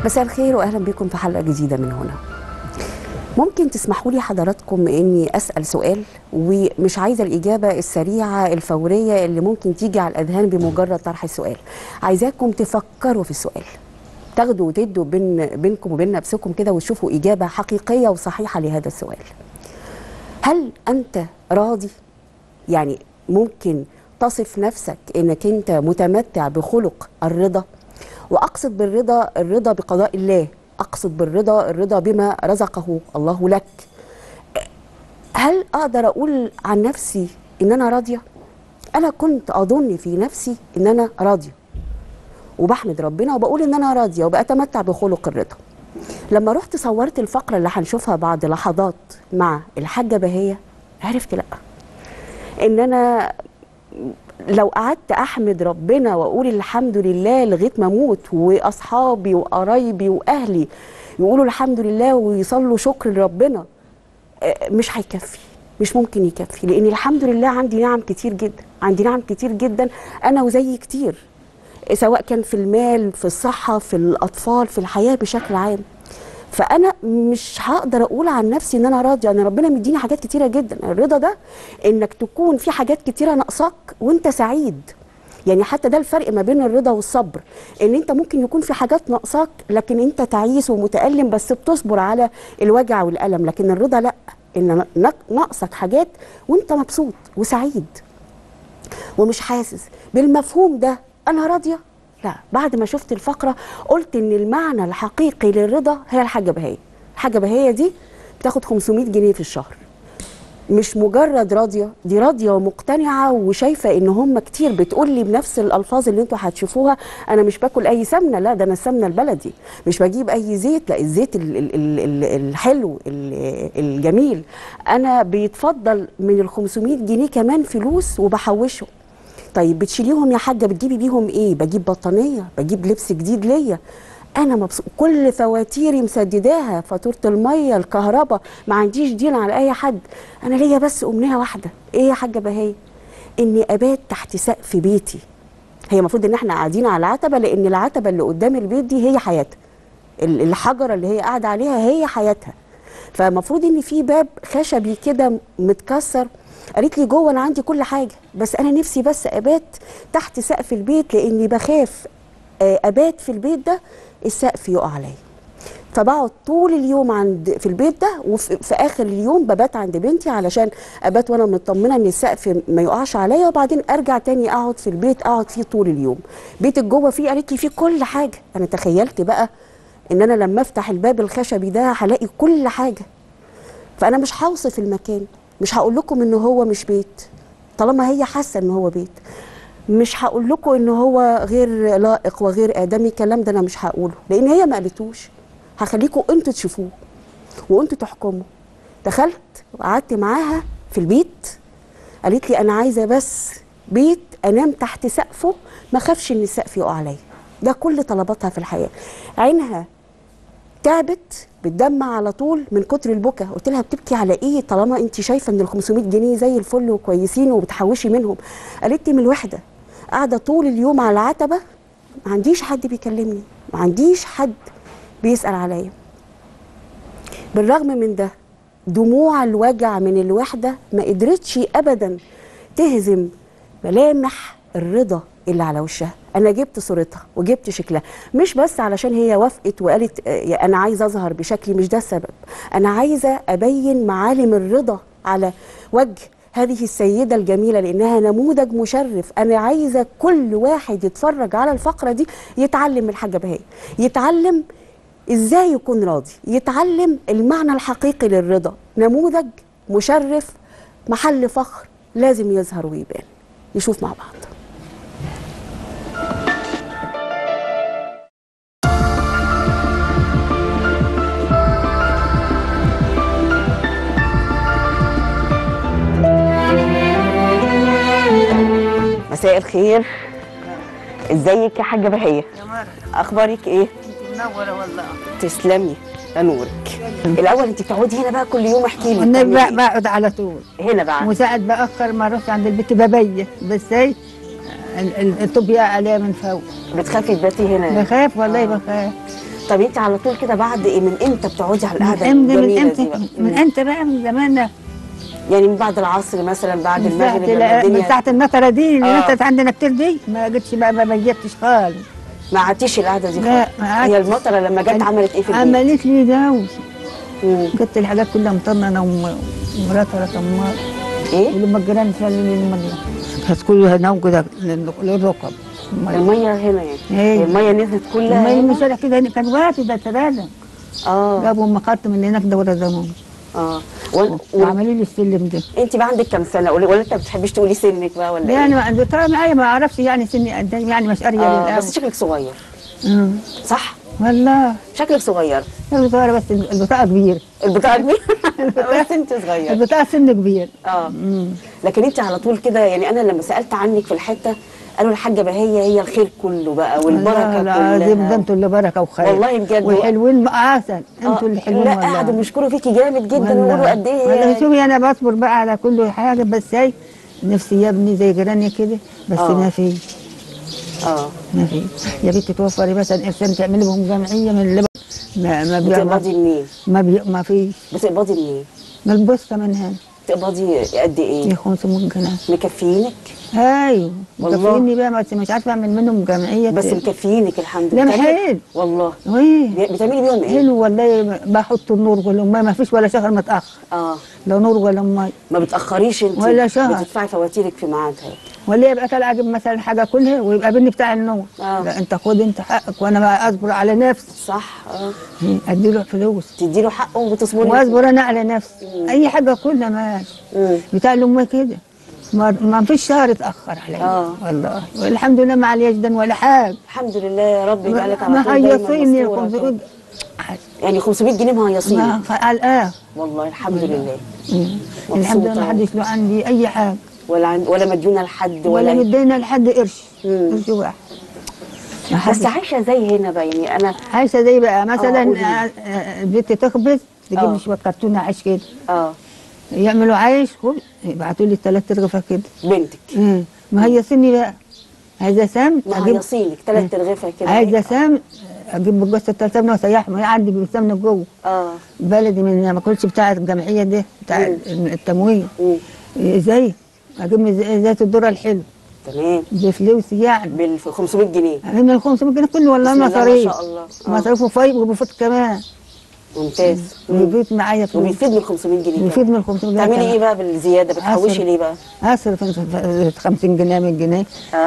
مساء الخير واهلا بكم في حلقه جديده من هنا. ممكن تسمحوا لي حضراتكم اني اسال سؤال، ومش عايزه الاجابه السريعه الفوريه اللي ممكن تيجي على الاذهان بمجرد طرح السؤال. عايزاكم تفكروا في السؤال، تاخدوا وتدوا بينكم وبين نفسكم كده وتشوفوا اجابه حقيقيه وصحيحه لهذا السؤال. هل انت راضي؟ يعني ممكن تصف نفسك انك انت متمتع بخلق الرضا؟ واقصد بالرضا الرضا بقضاء الله، اقصد بالرضا الرضا بما رزقه الله لك. هل اقدر اقول عن نفسي ان انا راضيه؟ انا كنت اظن في نفسي ان انا راضيه وبحمد ربنا وبقول ان انا راضيه وبأتمتع بخلق الرضا. لما رحت صورت الفقره اللي هنشوفها بعد لحظات مع الحاجه بهيه، عرفت لا، ان انا لو قعدت احمد ربنا واقول الحمد لله لغايه ما اموت، واصحابي وقرايبي واهلي يقولوا الحمد لله ويصلوا شكر لربنا، مش هيكفي، مش ممكن يكفي، لان الحمد لله عندي نعم كتير جدا، عندي نعم كتير جدا انا وزي كتير، سواء كان في المال، في الصحه، في الاطفال، في الحياه بشكل عام. فانا مش هقدر اقول عن نفسي ان انا راضيه. انا ربنا مديني حاجات كتيره جدا. الرضا ده انك تكون في حاجات كتيره ناقصاك وانت سعيد. يعني حتى ده الفرق ما بين الرضا والصبر، ان انت ممكن يكون في حاجات ناقصاك لكن انت تعيس ومتألم بس بتصبر على الوجع والألم. لكن الرضا لا، ان ناقصك حاجات وانت مبسوط وسعيد ومش حاسس بالمفهوم ده. انا راضيه؟ لا. بعد ما شفت الفقره قلت ان المعنى الحقيقي للرضا هي الحاجه بهيه. الحاجه بهيه دي بتاخد 500 جنيه في الشهر، مش مجرد راضيه، دي راضيه ومقتنعه وشايفه ان هم كتير بتقول لي بنفس الالفاظ اللي انتوا هتشوفوها. انا مش باكل اي سمنه، لا ده انا السمنه البلدي. مش بجيب اي زيت، لا الزيت الحلو الجميل. انا بيتفضل من ال 500 جنيه كمان فلوس وبحوشه. طيب بتشيليهم يا حاجه بتجيبي بيهم ايه؟ بجيب بطانيه، بجيب لبس جديد ليا. انا مبسوط، كل فواتيري مسدداها، فاتوره الميه، الكهرباء، ما عنديش دين على اي حد. انا ليا بس امنيه واحده، ايه يا حاجه بهيه؟ اني ابات تحت سقف بيتي. هي المفروض ان احنا قاعدين على العتبه، لان العتبه اللي قدام البيت دي هي حياتها، الحجره اللي هي قاعده عليها هي حياتها. فالمفروض ان في باب خشبي كده متكسر. قالت لي جوه انا عندي كل حاجه، بس انا نفسي بس ابات تحت سقف البيت، لاني بخاف ابات في البيت ده السقف يقع عليا. فبقعد طول اليوم في البيت ده، وفي اخر اليوم ببات عند بنتي علشان ابات وانا مطمنه ان السقف ما يقعش عليا، وبعدين ارجع تاني اقعد في البيت، اقعد فيه طول اليوم. بيتك جوه فيه؟ قالت لي فيه كل حاجه. انا تخيلت بقى ان انا لما افتح الباب الخشبي ده هلاقي كل حاجه. فانا مش هوصف المكان، مش هقول لكم ان هو مش بيت طالما هي حاسه ان هو بيت. مش هقول لكم ان هو غير لائق وغير ادمي، الكلام ده انا مش هقوله لان هي ما قالتوش. هخليكم انتوا تشوفوه وانتوا تحكموا. دخلت وقعدت معاها في البيت، قالت لي انا عايزه بس بيت انام تحت سقفه ما اخافش ان السقف يقع عليا. ده كل طلباتها في الحياه. عينها تعبت، بتدمع على طول من كتر البكا. قلت لها بتبكي على ايه طالما انت شايفه ان ال 500 جنيه زي الفل وكويسين وبتحوشي منهم؟ قالت لي من الوحده، قاعده طول اليوم على العتبه، ما عنديش حد بيكلمني، ما عنديش حد بيسأل عليا. بالرغم من ده دموع الوجع من الوحده ما قدرتش ابدا تهزم ملامح الرضا اللي على وشها. انا جبت صورتها وجبت شكلها، مش بس علشان هي وافقت وقالت انا عايزه اظهر بشكلي، مش ده السبب. انا عايزه ابين معالم الرضا على وجه هذه السيده الجميله، لانها نموذج مشرف. انا عايزه كل واحد يتفرج على الفقره دي يتعلم من الحاجه بهيه، يتعلم ازاي يكون راضي، يتعلم المعنى الحقيقي للرضا. نموذج مشرف، محل فخر، لازم يظهر ويبان. نشوف مع بعض. مساء الخير، ازيك يا حاجه بهيه؟ يا مرحبا، اخبارك ايه؟ انت منوره والله. تسلمي، ده نورك. الاول انت بتقعدي هنا بقى كل يوم؟ احكي لي. انا بقعد على طول هنا بقى، وساعات باخر ما اروح عند البيت ببيت، بس هي الطوب يقع عليها من فوق. بتخافي تباتي هنا؟ بخاف والله بخاف. طب انت على طول كده بعد ايه، من امتى بتقعدي على القعده من الجميله امتى دي بقى؟ من امتى بقى، من زمان. يعني من بعد العصر مثلا، بعد المغرب لما من الدنيا ساعة المطرة دي اللي آه. انت عندنا كتير دي، ما جتش بقى، ما جتش خالص. ما عدتيش القعده دي لا، خالص؟ ما قعدتش. هي المطره لما جت عملت ايه في البيت؟ عملت لي دوشه. مم. جبت الحاجات كلها مطرنه انا ومراتي ولا تمار. ايه؟ ولما الجيران شالوا لي الميه كانت كلها هنا كده للركب. الميه هنا يعني؟ ايه. الميه نزلت كلها الميه هنا؟ من الشارع كده كان وقت ده ترادم. اه جابوا مخط من هناك دورة زمان. اه وعملوا لي السلم ده. انت بقى عندك كام سنه، ولا انت ما بتحبيش تقولي سنك بقى ولا يعني ايه؟ طبعا معايا ما اعرفش يعني سني قد ايه، يعني مش قاريه للأول. بس شكلك صغير. صح؟ والله شكلك صغير. شكلي صغيره بس البطاقه كبيره. البطاقه كبيره بس انت صغير. البطاقه سن كبير. لكن انت على طول كده، يعني انا لما سالت عنك في الحته قالوا الحاجه بهيه هي الخير كله بقى والبركه العظيم ده كلها. انتوا اللي بركه وخير. والله بجد. والحلوين عسل، انتوا اللي حلوين لا والله. قعدوا بيشكروا فيكي جامد جدا ويقولوا قد ايه والله يعني. شوفي انا بصبر بقى على كل حاجه، بس هي نفسي يا ابني زي جيراني كده، بس ما في. ما في. يا بنتي توفري مثلا انسان تعملي بهم جمعيه من اللي ما بتقبضي منين؟ ما فيش. بتقبضي منين؟ من البوسطه من هنا. بتقبضي قد ايه؟ 500 جنيه. مكفيينك؟ ايوه والله. مكفيني بقى، بس مش عارفه اعمل منهم جمعيه. بس مكفيينك الحمد لله. لا حلو والله. بتعملي بيهم ايه؟ حلو والله، بحط النور والميه، ما فيش ولا شهر متاخر. لا نور ولا ميه. ما بتاخريش انت ولا شهر. بتدفعي فواتيرك في ميعادها. ولا يبقى طالع اجيب مثلا حاجه كلها ويبقى بني بتاع النور. لا انت خد انت حقك، وانا بقى اصبر على نفسي. صح. ادي له فلوس. تدي له حقه وبتصبري. واصبر انا على نفسي. اي حاجه كلها ماشي. بتاع الام كده ما فيش شهر اتاخر عليا. والله والحمد لله ما علياش دم ولا حاجه. الحمد لله يا رب يجعلك على طول مهيصيني يعني 500 جنيه مهيصيني على والله الحمد لله. الحمد لله ما حدش له عندي اي حاجه، ولا مديونه لحد ولا مدينا لحد قرش. قرش واحد. بس عايشه زي هنا بقى، يعني انا عايشه زي بقى مثلا بنتي تخبز تجيب لي شويه كرتونه عيش كده. يعملوا عيش يبعتوا لي 3 رغيفه كده. بنتك مهيصيني بقى. عايزه سمن مهيصينك 3 رغيفه كده. عايزه سمن اجيب جوزة السمنه واسيحهم، هي عندي بالسمنه جوه. بلدي من ما اكلش بتاع الجمعيه دي بتاع التموين. زي اجيب من زيت الذره الحلو. تمام. بفلوسي يعني. بال 500 جنيه. من ال 500 جنيه كله والله مصاريف. ما شاء الله. مصاريف وفايق وبفوت كمان. ممتاز. وبيفيد معايا فلوس. وبيفيد من 500 جنيه. بيفيد من 500 جنيه. تعملي ايه بقى بالزياده؟ بتحوشي ليه بقى؟ اصرف 50 جنيه 100 جنيه.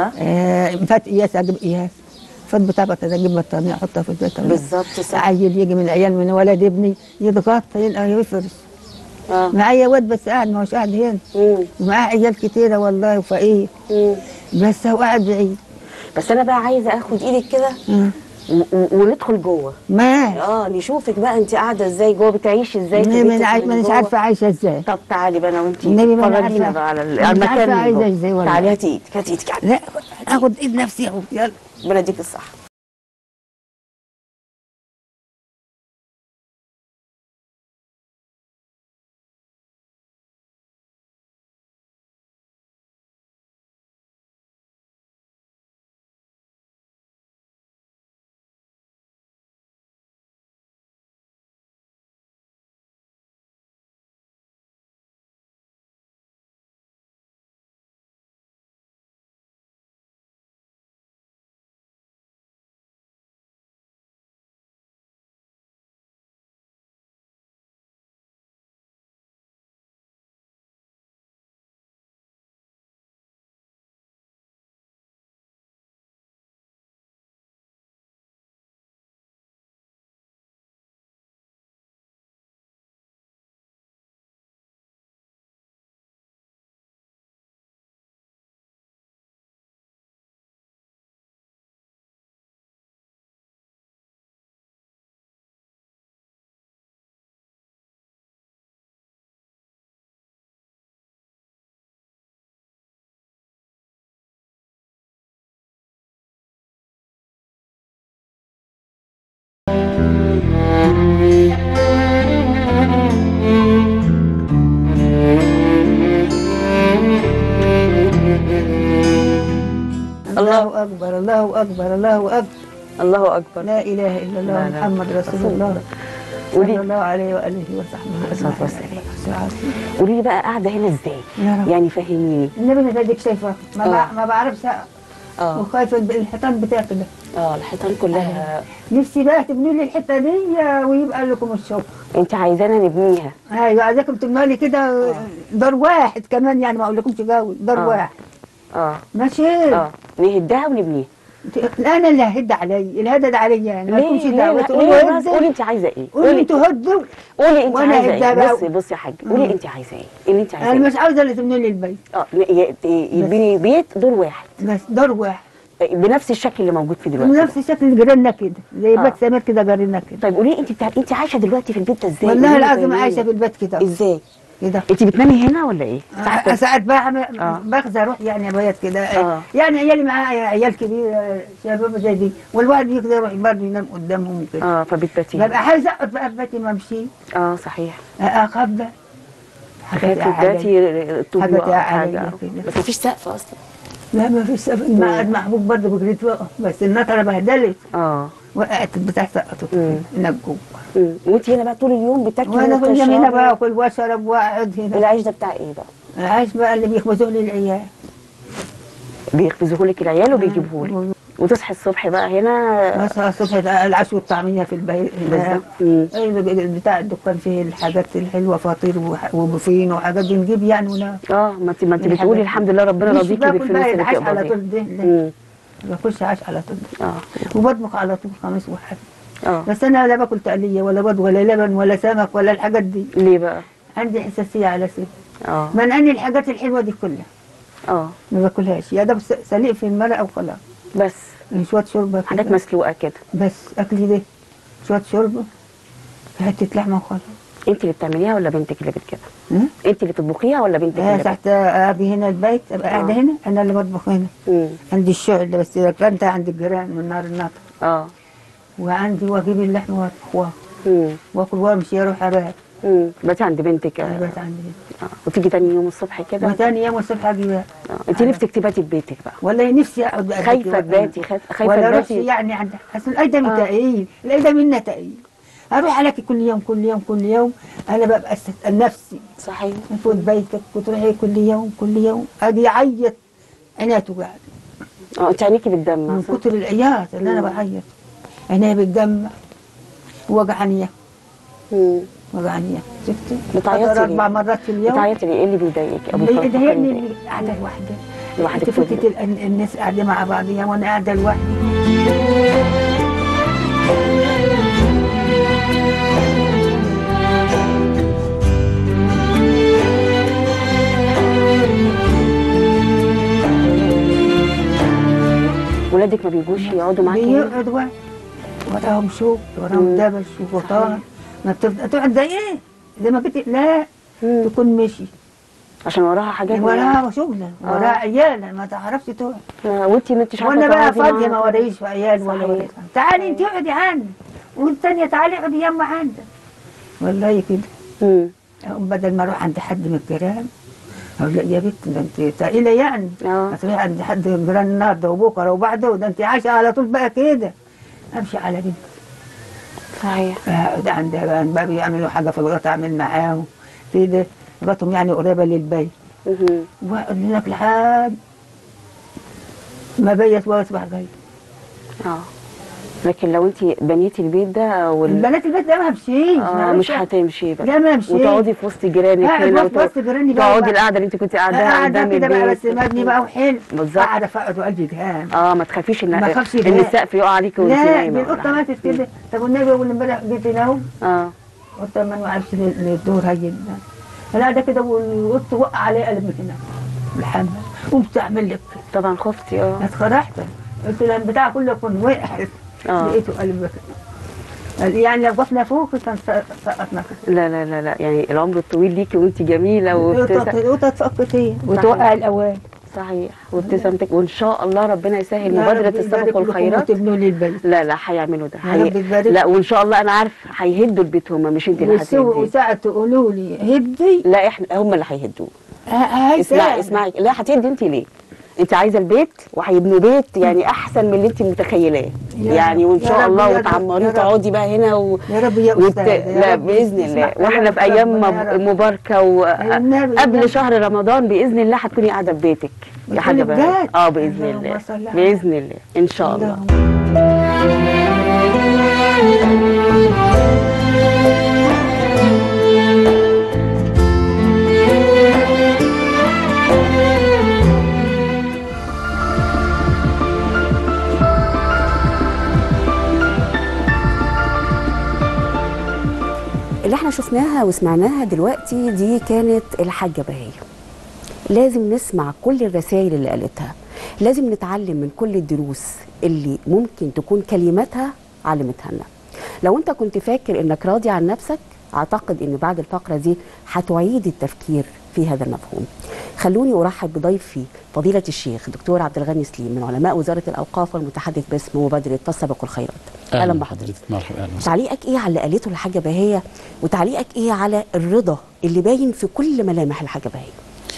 فات قياس اجيب قياس. فات بتاع بطانيه اجيب بطانيه احطها في البيت. بالظبط صح. عيل يجي من العيال من ولد ابني يتغطى يلقى يفرش. معايا واد بس قاعد ما هوش قاعد هنا. ومعاه عيال كتيره والله وفقير. بس هو قاعد بعيد. بس انا بقى عايزه اخد ايدك كده وندخل جوه. ما نشوفك بقى انت قاعده ازاي جوه، بتعيشي ازاي في بيتك. مش عارفه عايشه ازاي. طب تعالي بقى انا وانت فرجينا بقى على المكان. عايزه ازاي والله. تعالي هاتي ايدك، هاتي ايدك. لا اخد ايد نفسي اهو. يلا ربنا يديك الصحه. الله اكبر الله اكبر الله اكبر. الله اكبر. لا اله الا الله محمد رسول الله صلى الله عليه واله وصحبه الصلاه والسلام. قولي لي بقى قاعده هنا ازاي؟ يعني فهميني. النبي انا اديك شايفه ما بعرفش وخايفه الحيطان بتاعك ده. الحيطان كلها. نفسي بقى تبنوا لي الحته دي ويبقى لكم الشغل. انت عايزانا نبنيها؟ ايوه عايزاكم تبنوا لي كده دار واحد كمان، يعني ما اقولكمش جو دار واحد. ماشي. نهدها ونبنيها. انا اللي ههد علي، الهدد عليا يعني. ليه قولي انت عايزه ايه؟ قولي انتوا هدوا. قولي انت عايزه ايه؟ بصي يا حاجه، قولي انت عايزه ايه؟ اللي انت عايزاه. انا مش عاوزه اللي تبني لي البيت. يبني بيت دور واحد. بس دور واحد بنفس الشكل اللي موجود فيه دلوقتي. بنفس الشكل جيراننا كده، زي بيت سمير كده جارنا كده. طيب قولي انت عايشه دلوقتي في البيت ده ازاي؟ والله العظيم عايشه في البيت كده. ازاي؟ كده. انت بتنامي هنا ولا ايه؟ ساعات باخذ اروح يعني بيات كده. يعني عيالي معايا عيال كبيره شباب زي دي، والواحد يقدر يروح برضه ينام قدامهم كده. فبتباتي. ببقى عايزه اقعد بقى في بيتي ما امشي. صحيح. اخاف بقى. حاجات حاجه بس مفيش سقف اصلا. لا ما فيش سقف. المقعد محبوب برضه بجريت وقف، بس النطره بهدلت. وقعت بتاع سقطت هناك جوه. وانت هنا بقى طول اليوم بتاكلي وانا كل يوم هنا باكل واشرب واقعد هنا. العيش ده بتاع ايه بقى؟ العيش بقى اللي بيخبزوه لي العيال. بيخبزوه لك العيال وبيجيبوه لك. وتصحي الصبح بقى هنا؟ بصحى الصبح العشاء والطعميه في البيت هنا. بتاع الدكان فيه الحاجات الحلوه، فطير وبوفين وحاجات دي نجيب يعني وناك. ما انت بتقولي الحمد لله ربنا راضيكي بالفلوس اللي العيش على طول ده. ما باكلش عيش على طول. وبطبخ على طول خميس وحد. بس انا لا باكل تقليه ولا بيض ولا لبن ولا سمك ولا الحاجات دي. ليه بقى؟ عندي حساسيه على سيد. منعني الحاجات الحلوه دي كلها. ما باكلهاش، يا ده سليق في المرقه وخلاص. بس شويه شوربه كده. حاجات مسلوقه كده. بس اكلي ده شويه شوربه حته لحمه وخلاص. انت اللي بتعمليها ولا بنتك اللي بتجيبها؟ انت اللي بتطبخيها ولا بنتك اللي تحت ابي هنا البيت، ابقى قاعده هنا انا اللي بطبخ هنا. عندي الشغل بس كنت عند الجيران من نار النطر. وعندي واجيب اللحمه واطبخها واكل وامشي اروح ابات. بات عند بنتك؟ بات عند بنتي. وتيجي تاني يوم الصبح كده؟ وتاني يوم الصبح اجي بقى. انت نفسك تباتي في بيتك بقى؟ والله نفسي اقعد بقى. خايفه تباتي؟ خايفه تباتي يعني عند اصل الايدم تقيل، الايدم منا تقيل. اروح عليك كل يوم كل يوم كل يوم، انا ببقى استثقل نفسي. صحيح. تفوت بيتك وتروحي كل يوم كل يوم، اجي اعيط عينيا توجعني. انت عينيكي بتدمع من كتر العياط اللي انا بعيط، عينيا بتدمع وجعانيه. وجعانيه. شفتي؟ بتعيطي 4 مرات في اليوم. بتعيطي ليه؟ ايه اللي بيضايقك؟ اللي بيضايقني القعده لوحدي. لوحدك؟ تفوتي الناس قاعده مع بعضيها وانا قاعده لوحدي. ولادك ما بيجوش يقعدوا معاكي؟ بيقعدوا وراهم شوك وراهم دبش وغطان. ما بتفضل تقعد زي ايه؟ زي ما كنت لا تكون مشي عشان وراها حاجات. وراها شغله وراها عيال ما تعرفش تقعد. وانت ما انتش عارفه. وانا بقى فاضيه ما وريش في عيال ولا وريش. تعالي انت اقعدي عندي، والثانيه تعالي اقعدي يما عندك. والله كده. بدل ما اروح عند حد من الجيران اقول لا يا بنت ده انت تقيله يعني. هتروحي عند حد من الجيران النهارده وبكره وبعده، ده انت عايشه على طول بقى كده. امشي على بنتي. صحيح. اقعد عندها بقى بيعملوا حاجه في الغطا اعمل معاهم كده. غطهم يعني قريبه للبيت. واقعد هناك لحد ما بيت واصبح جاي. لكن لو انت بنيتي البيت ده بنات البيت ده ما همشيش. مش هتمشي بقى. لا ما همشيش. وتقعدي في وسط جيرانك هنا وسط جيراني بقى. تقعدي القعده اللي انت كنت قاعداها قدام البيت. كده بقى بس مبني بقى وحلو. بالظبط. قاعده فقعد وقلبي جهان. ما تخافيش ان السقف يقع عليكي وانت نايمه. لا القطه ماتت كده. طب والنبي اول امبارح جيت هنا اهو. قطه ما عرفش الدور هيجي. انا قاعده كده والقط وقع عليه قلب من هنا الحمل. قمت اعمل لك طبعا خفتي. اتخرجت. قلت له البتاع كله يكون وقعت. لقيته قلب يعني لو وقفنا فوق كان سقطنا. لا لا لا لا، يعني العمر الطويل ليكي وانت جميله وقطه تفقت هي وتوقع الاوان. صحيح. وابتسامتك وان شاء الله ربنا يسهل مبادره السبق والخيرات. تبنوا لي البيت. لا لا هيعملوا ده. لا وان شاء الله انا عارف هيهدوا البيت هم، مش انت اللي هتهدي. وساعه تقولوا لي هدي. لا احنا هم اللي هيهدوه. اسمعي لا هتهدي انت ليه؟ انت عايزه البيت وهيبنوا بيت يعني احسن من اللي انت متخيلاه يعني، وان شاء الله وتعمري وتقعدي بقى هنا يا رب يا استاذ لا باذن الله، واحنا في ايام مباركه وقبل شهر رمضان باذن الله هتكوني قاعده في بيتك يا حاجه بقى. باذن الله باذن الله ان شاء الله. اللي احنا شفناها وسمعناها دلوقتي دي كانت الحاجة بهية. لازم نسمع كل الرسائل اللي قالتها، لازم نتعلم من كل الدروس اللي ممكن تكون كلماتها علمتها لنا. لو انت كنت فاكر انك راضي عن نفسك، اعتقد ان بعد الفقرة دي هتعيد التفكير في هذا المفهوم. خلوني ارحب بضيفي فضيلة الشيخ دكتور عبد الغني سليم من علماء وزارة الأوقاف والمتحدث باسم مبادرة تسابق الخيرات. أهلا بحضرتك. مرحبا. تعليقك إيه على اللي قالته الحاجة بهية، وتعليقك إيه على الرضا اللي باين في كل ملامح الحاجة بهية؟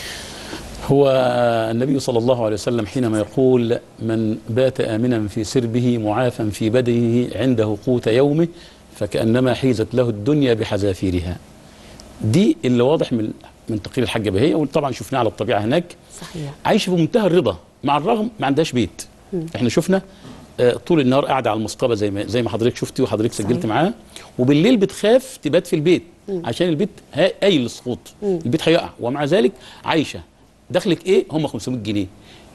هو النبي صلى الله عليه وسلم حينما يقول من بات آمنا في سربه معافا في بدنه عنده قوت يومه فكأنما حيزت له الدنيا بحذافيرها. دي اللي واضح من تقرير الحاجة بهية، وطبعا شفناه على الطبيعة هناك. صحيح. عايشة في منتهى الرضا مع الرغم ما عندهاش بيت. احنا شفنا طول النهار قاعدة على المصطبة زي ما حضرتك شفتي وحضرتك سجلت معاها، وبالليل بتخاف تبات في البيت عشان البيت قايل للسقوط، البيت هيقع، ومع ذلك عايشة. دخلك ايه؟ هم 500 جنيه.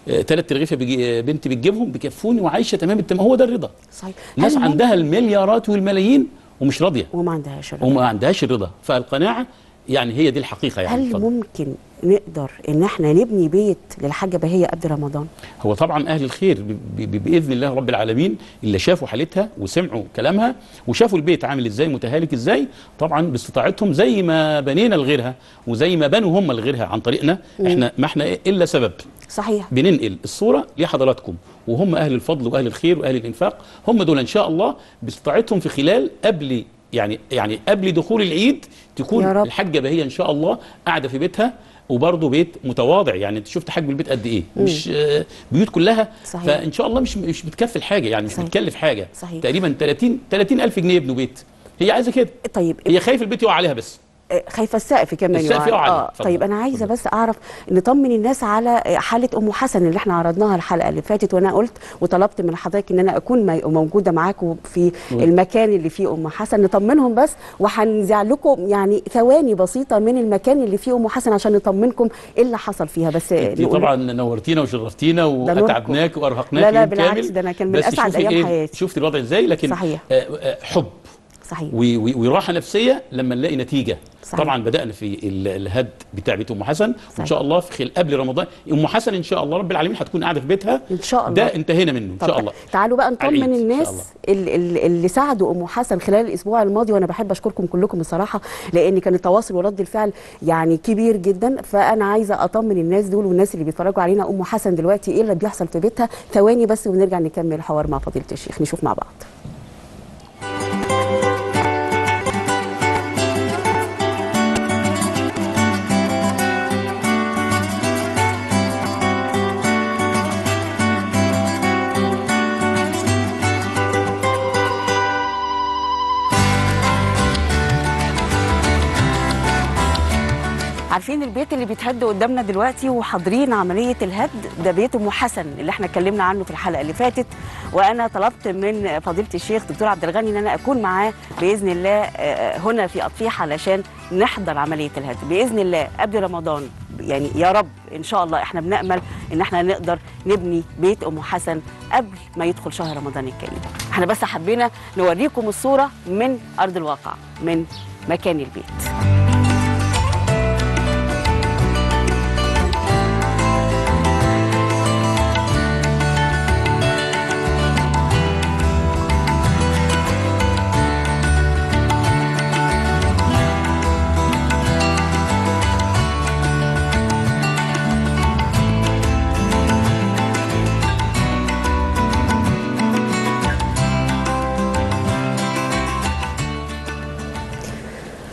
3 رغيفه بنتي بتجيبهم بيكفوني وعايشه تمام التمام. هو ده الرضا. صحيح. ناس عندها المليارات والملايين ومش راضيه وما عندهاش الرضا. وما عندهاش الرضا، فالقناعه يعني هي دي الحقيقه. يعني هل ممكن نقدر ان احنا نبني بيت للحاجه بهية قبل رمضان؟ هو طبعا اهل الخير باذن الله رب العالمين اللي شافوا حالتها وسمعوا كلامها وشافوا البيت عامل ازاي متهالك ازاي، طبعا باستطاعتهم زي ما بنينا لغيرها وزي ما بنوا هم لغيرها عن طريقنا. احنا ما احنا الا سبب. صحيح. بننقل الصوره لحضراتكم، وهم اهل الفضل واهل الخير واهل الانفاق، هم دول ان شاء الله باستطاعتهم في خلال قبل يعني قبل دخول العيد تكون الحاجه بهية ان شاء الله قاعده في بيتها، وبرضه بيت متواضع. يعني انت شفت حجم البيت قد ايه؟ مش بيوت كلها. صحيح. فان شاء الله مش بتكفي حاجه، يعني مش بتكلف حاجه. صحيح. تقريبا 30,000 جنيه يبنوا بيت. هي عايزه كده. طيب هي خايفه البيت يقع عليها، بس خايفه السقف كمان يقع. طيب انا عايزه بس اعرف نطمن الناس على حاله ام حسن اللي احنا عرضناها الحلقه اللي فاتت، وانا قلت وطلبت من حضرتك ان انا اكون موجوده معاكم في المكان اللي فيه ام حسن، نطمنهم بس، وهنذيع لكم يعني ثواني بسيطه من المكان اللي فيه ام حسن عشان نطمنكم ايه اللي حصل فيها. بس طبعا نورتينا وشرفتينا واتعبناك وارهقناك. لا بالعكس، ده انا كان من اسعد ايام حياتي. شفت الوضع ازاي؟ لكن صحيح. حب. صحيح. وراحه نفسيه لما نلاقي نتيجه. صحيح. طبعا بدانا في الهد بتاع بيت ام حسن. صحيح. وان شاء الله في قبل رمضان ام حسن ان شاء الله رب العالمين هتكون قاعده في بيتها ان شاء الله. ده انتهينا منه ان شاء الله. تعالوا بقى نطمن الناس اللي ساعدوا ام حسن خلال الاسبوع الماضي، وانا بحب اشكركم كلكم بصراحه لان كان التواصل ورد الفعل يعني كبير جدا. فانا عايزه اطمن الناس دول والناس اللي بيتفرجوا علينا ام حسن دلوقتي ايه اللي بيحصل في بيتها. ثواني بس ونرجع نكمل الحوار مع فضيله الشيخ، نشوف مع بعض. عارفين البيت اللي بيتهد قدامنا دلوقتي وحاضرين عمليه الهد ده بيت ام حسن اللي احنا اتكلمنا عنه في الحلقه اللي فاتت، وانا طلبت من فضيله الشيخ دكتور عبد الغني ان انا اكون معاه باذن الله هنا في اطفيح علشان نحضر عمليه الهد باذن الله قبل رمضان. يعني يا رب ان شاء الله احنا بنامل ان احنا نقدر نبني بيت ام حسن قبل ما يدخل شهر رمضان الكريم. احنا بس حبينا نوريكم الصوره من ارض الواقع من مكان البيت.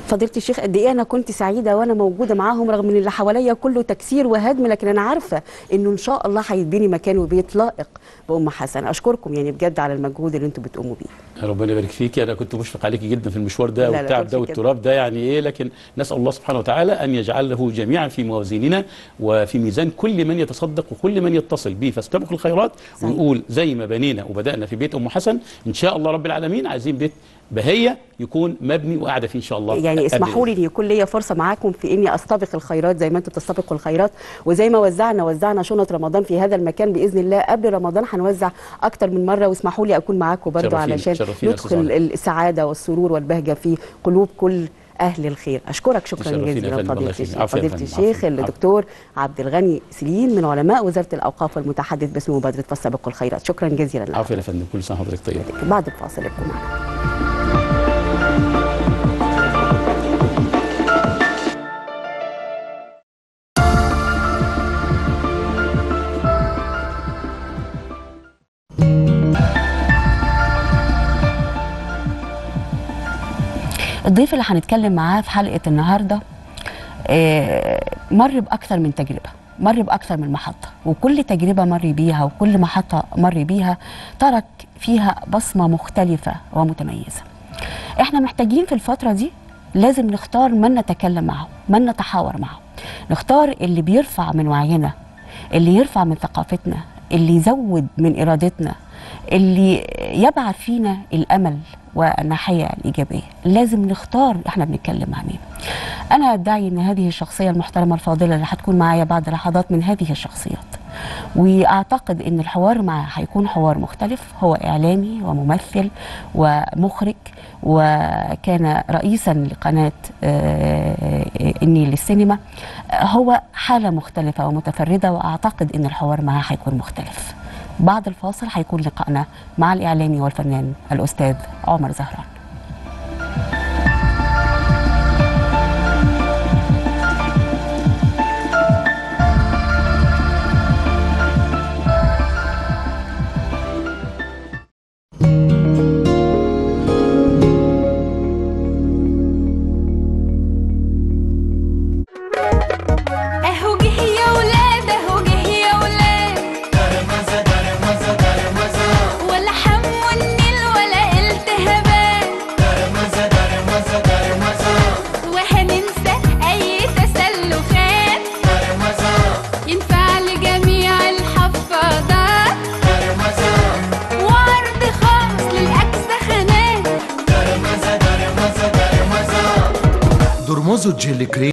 فضيلة الشيخ قد ايه انا كنت سعيده وانا موجوده معاهم، رغم ان اللي حواليا كله تكسير وهدم، لكن انا عارفه انه ان شاء الله هيتبني مكان وبيت لائق بام حسن. اشكركم يعني بجد على المجهود اللي انتم بتقوموا بيه. ربنا يبارك فيكي. انا كنت مشفق عليكي جدا في المشوار ده والتعب ده والتراب ده يعني ايه، لكن نسال الله سبحانه وتعالى ان يجعله جميعا في موازيننا وفي ميزان كل من يتصدق وكل من يتصل به، فاستبقوا الخيرات. ونقول زي ما بنينا وبدانا في بيت ام حسن ان شاء الله رب العالمين عايزين بيت بهية يكون مبني وقاعده فيه ان شاء الله. يعني اسمحوا لي ان يكون ليا فرصه معاكم في اني استبق الخيرات زي ما انتم بتستبقوا الخيرات، وزي ما وزعنا شنط رمضان في هذا المكان باذن الله قبل رمضان هنوزع اكتر من مره، واسمحوا لي اكون معاكم برضه علشان ندخل السعاده والسرور والبهجه في قلوب كل اهل الخير. اشكرك شكرا جزيلا فضيله الشيخ الدكتور عبد الغني سليم من علماء وزاره الاوقاف والمتحدث باسم مبادره فاستبقوا الخيرات. شكرا جزيلا لك. عفوا يا فندم، كل سنه وحضرتك طيب. بعد الفاصل ابقوا معنا. الضيف اللي هنتكلم معاه في حلقة النهاردة مر بأكثر من تجربة، مر بأكثر من محطة، وكل تجربة مر بيها وكل محطة مر بيها ترك فيها بصمة مختلفة ومتميزة. احنا محتاجين في الفترة دي لازم نختار من نتكلم معه، من نتحاور معه، نختار اللي بيرفع من وعينا، اللي يرفع من ثقافتنا، اللي يزود من إرادتنا، اللي يبعث فينا الأمل والناحية الإيجابية. لازم نختار احنا بنتكلم مع مين. أنا أدعي أن هذه الشخصية المحترمة الفاضلة اللي هتكون معايا بعد لحظات من هذه الشخصيات، وأعتقد أن الحوار معاه هيكون حوار مختلف. هو إعلامي وممثل ومخرج، وكان رئيسا لقناة النيل للسينما. هو حالة مختلفة ومتفردة، وأعتقد أن الحوار معاه هيكون مختلف. بعد الفاصل هيكون لقاءنا مع الإعلامي والفنان الأستاذ عمر زهران. جيلي كريم.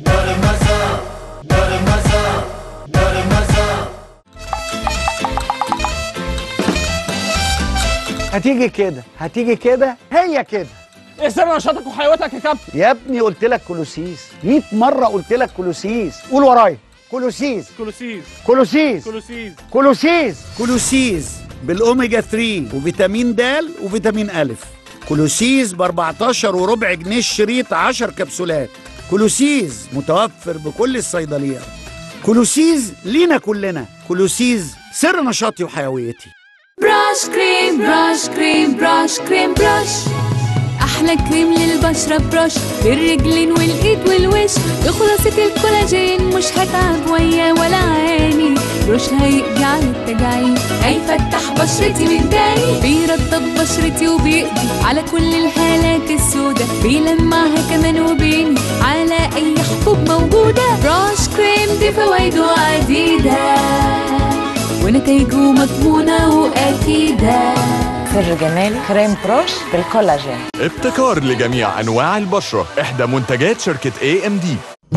هتيجي كده هتيجي كده هي كده. ايه سر نشاطك وحيوتك يا كابتن؟ يا ابني قلت لك كولوسيس 100 مره، قلت لك كولوسيس. قول ورايا كولوسيس كولوسيس كولوسيس كولوسيس كولوسيس كولوسيس بالاوميجا 3 وفيتامين د وفيتامين ا. كولوسيس ب 14 وربع جنيه الشريط 10 كبسولات. كولوسيس متوفر بكل الصيدليات. كولوسيس لينا كلنا. كولوسيس سر نشاطي وحيويتي. براش كريم براش كريم براش كريم براش، احلى كريم للبشره. براش للرجلين والايد والوش، بخلاصه الكولاجين مش هتعب ويا ولا عاني. بروش هيقضي على التجاعيد، هيفتح بشرتي من تاني، بيرطب بشرتي وبيقضي على كل الهالات السوداء، بيلمعها كمان وبيني على اي حبوب موجوده. براش كريم دي فوايده عديده ونتائجه مضمونه واكيده. سر جمالي كريم بروش بالكولاجين، ابتكار لجميع انواع البشره، احدى منتجات شركه AMD.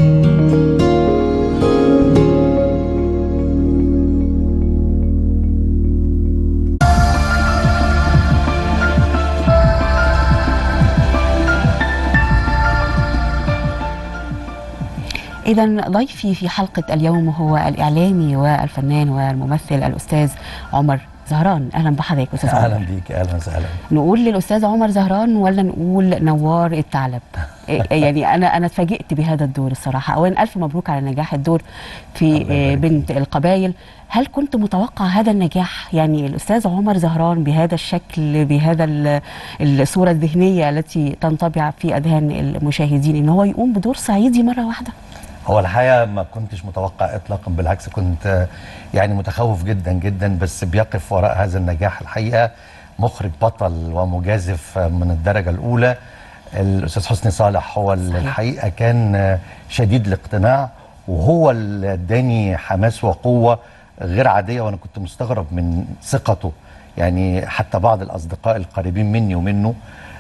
إذا ضيفي في حلقة اليوم هو الإعلامي والفنان والممثل الأستاذ عمر زهران، اهلا بحضرتك استاذ عمر. اهلا بيك، اهلا وسهلا. نقول للاستاذ عمر زهران ولا نقول نوار الثعلب؟ يعني انا اتفاجئت بهذا الدور الصراحه. اولا الف مبروك على نجاح الدور في بنت القبائل. هل كنت متوقع هذا النجاح؟ يعني الاستاذ عمر زهران بهذا الشكل، بهذا الصوره الذهنيه التي تنطبع في اذهان المشاهدين، ان هو يقوم بدور صعيدي مره واحده؟ هو الحقيقه ما كنتش متوقع اطلاقا، بالعكس كنت يعني متخوف جدا جدا، بس بيقف وراء هذا النجاح الحقيقه مخرج بطل ومجازف من الدرجه الاولى. الاستاذ حسني صالح هو الحقيقه كان شديد الاقتناع، وهو اللي اداني حماس وقوه غير عاديه، وانا كنت مستغرب من ثقته. يعني حتى بعض الاصدقاء القريبين مني ومنه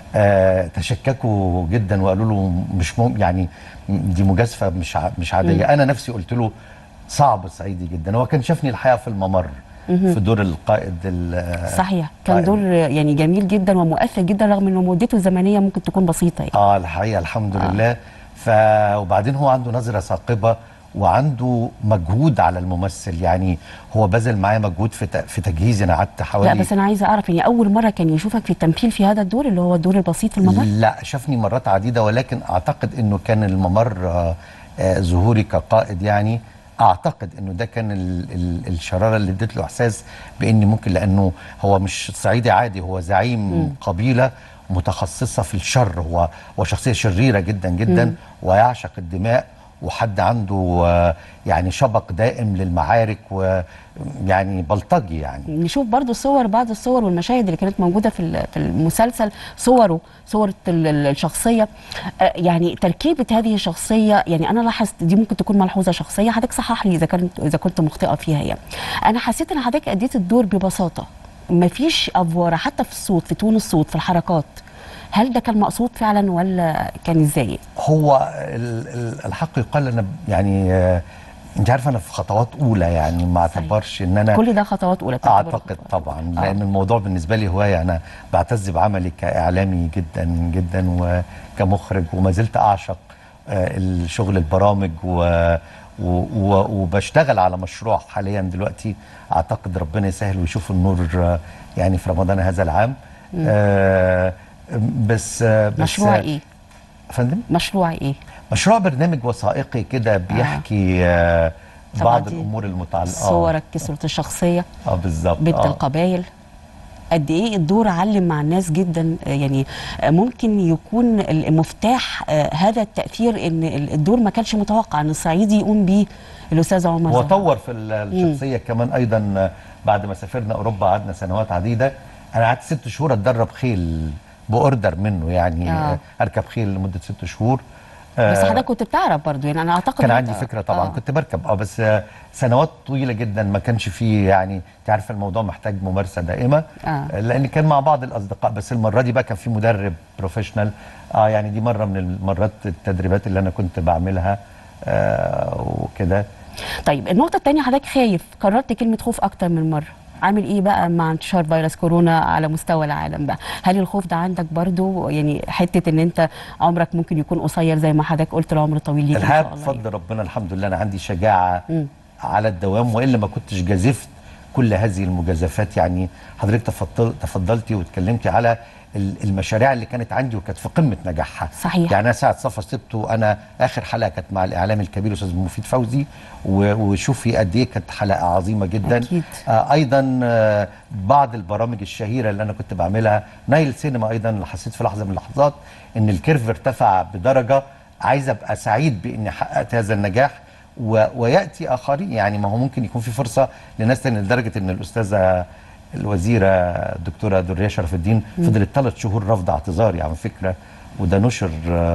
تشككوا جدا وقالوا له مش يعني دي مجازفه مش عاديه. انا نفسي قلت له صعب صعيدي جدا. هو كان شافني الحقيقه في الممر في دور القائد. صحيح، كان دور يعني جميل جدا ومؤثر جدا، رغم انه مدته الزمنيه ممكن تكون بسيطه يعني. الحقيقه الحمد لله. وبعدين هو عنده نظره ثاقبه وعنده مجهود على الممثل، يعني هو بذل معايا مجهود في تجهيزي. انا قعدت حوالي، لا بس انا عايزه اعرف يعني اول مره كان يشوفك في التمثيل في هذا الدور اللي هو الدور البسيط في الممر؟ لا، شافني مرات عديده، ولكن اعتقد انه كان الممر ظهوري كقائد، يعني اعتقد انه ده كان الشراره اللي ادت له احساس باني ممكن، لانه هو مش صعيدي عادي، هو زعيم قبيله متخصصه في الشر. هو شخصيه شريره جدا جدا ويعشق الدماء، وحد عنده يعني شبق دائم للمعارك، ويعني بلطجي يعني. نشوف برضو بعض الصور والمشاهد اللي كانت موجودة في المسلسل، صور الشخصية، يعني تركيبة هذه الشخصية. يعني أنا لاحظت دي ممكن تكون ملحوظة شخصية، حضرتك صحح لي إذا كنت مخطئة فيها. يعني أنا حسيت إن حضرتك أديت الدور ببساطة، مفيش أفوارة حتى في الصوت، في تون الصوت، في الحركات. هل ده كان مقصود فعلا ولا كان ازاي؟ هو الحق يقال انا يعني انت عارفه انا في خطوات اولى، يعني ما اعتبرش ان انا كل ده خطوات اولى. اعتقد طبعا لان الموضوع بالنسبه لي هوايه. انا بعتز بعملي كاعلامي جدا جدا وكمخرج، وما زلت اعشق الشغل البرامج وبشتغل على مشروع حاليا دلوقتي، اعتقد ربنا يسهل ويشوف النور يعني في رمضان هذا العام. بس مشروع ايه؟ فندم؟ مشروع ايه؟ مشروع برنامج وثائقي كده بيحكي بعض الامور المتعلقه. صورك كسرة الشخصيه بالظبط. بنت القبائل. قد ايه الدور علم مع الناس جدا، يعني ممكن يكون المفتاح هذا التاثير ان الدور ما كانش متوقع ان الصعيدي يقوم بيه الاستاذ عمر زهران. وطور في الشخصيه كمان ايضا. بعد ما سافرنا اوروبا قعدنا سنوات عديده، انا قعدت 6 شهور اتدرب خيل باوردر منه، يعني اركب خيل لمده 6 شهور. بس حضرتك كنت بتعرف برضه، يعني انا اعتقد كان عندي فكره طبعا. كنت بركب بس سنوات طويله جدا ما كانش فيه، يعني انت عارفه الموضوع محتاج ممارسه دائمه. لان كان مع بعض الاصدقاء، بس المره دي بقى كان في مدرب بروفيشنال. يعني دي مره من المرات التدريبات اللي انا كنت بعملها وكده. طيب النقطه الثانيه، حضرتك خايف، قررت كلمه خوف اكتر من مره. عامل ايه بقى مع انتشار فيروس كورونا على مستوى العالم بقى؟ هل الخوف ده عندك برضو؟ يعني حته ان انت عمرك ممكن يكون قصير زي ما حضرتك قلت، العمر طويل ليك الحقيقه بفضل ربنا الحمد لله انا عندي شجاعه على الدوام، والا ما كنتش جازفت كل هذه المجازفات. يعني حضرتك تفضلتي واتكلمتي على المشاريع اللي كانت عندي وكانت في قمه نجاحها. صحيح. يعني انا ساعه سفر سبته، انا اخر حلقه كانت مع الاعلامي الكبير الاستاذ مفيد فوزي، وشوفي قد ايه كانت حلقه عظيمه جدا. أكيد. ايضا بعض البرامج الشهيره اللي انا كنت بعملها، نايل سينما ايضا، حسيت في لحظه من اللحظات ان الكيرف ارتفع بدرجه، عايز ابقى سعيد باني حققت هذا النجاح وياتي اخرين. يعني ما هو ممكن يكون في فرصه لناس تانية، لدرجه ان الاستاذه الوزيره الدكتوره دريه شرف الدين فضلت 3 شهور رافضه اعتذاري على فكره، وده نشر.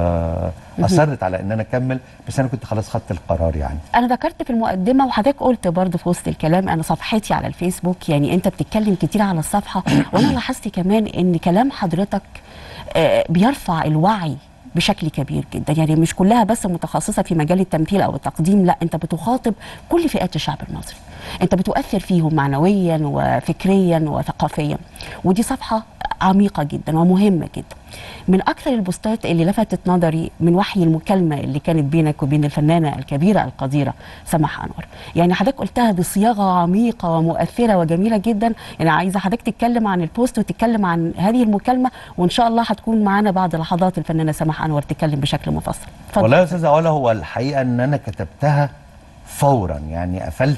اصرت على ان انا اكمل، بس انا كنت خلاص خدت القرار. يعني انا ذكرت في المقدمه وحضرتك قلت برضه في وسط الكلام، انا صفحتي على الفيسبوك، يعني انت بتتكلم كتير على الصفحه، وانا لاحظت كمان ان كلام حضرتك بيرفع الوعي بشكل كبير جدا. يعني مش كلها بس متخصصه في مجال التمثيل او التقديم، لا، انت بتخاطب كل فئات الشعب المصري، انت بتؤثر فيهم معنويا وفكريا وثقافيا. ودي صفحه عميقه جدا ومهمه جدا. من اكثر البوستات اللي لفتت نظري من وحي المكالمه اللي كانت بينك وبين الفنانه الكبيره القديره سماح انور، يعني حضرتك قلتها بصياغه عميقه ومؤثره وجميله جدا. يعني عايزه حضرتك تتكلم عن البوست وتتكلم عن هذه المكالمه، وان شاء الله هتكون معانا بعد لحظات الفنانه سماح انور تتكلم بشكل مفصل. والله يا استاذه علا، هو الحقيقه ان انا كتبتها فورا، يعني قفلت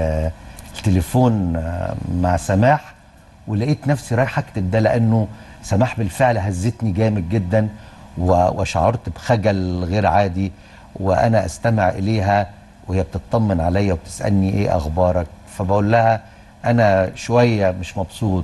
التليفون مع سماح ولقيت نفسي رايح اكتب ده، لانه سماح بالفعل هزتني جامد جدا وشعرت بخجل غير عادي وانا استمع اليها وهي بتطمن عليا وبتسالني ايه اخبارك، فبقول لها انا شويه مش مبسوط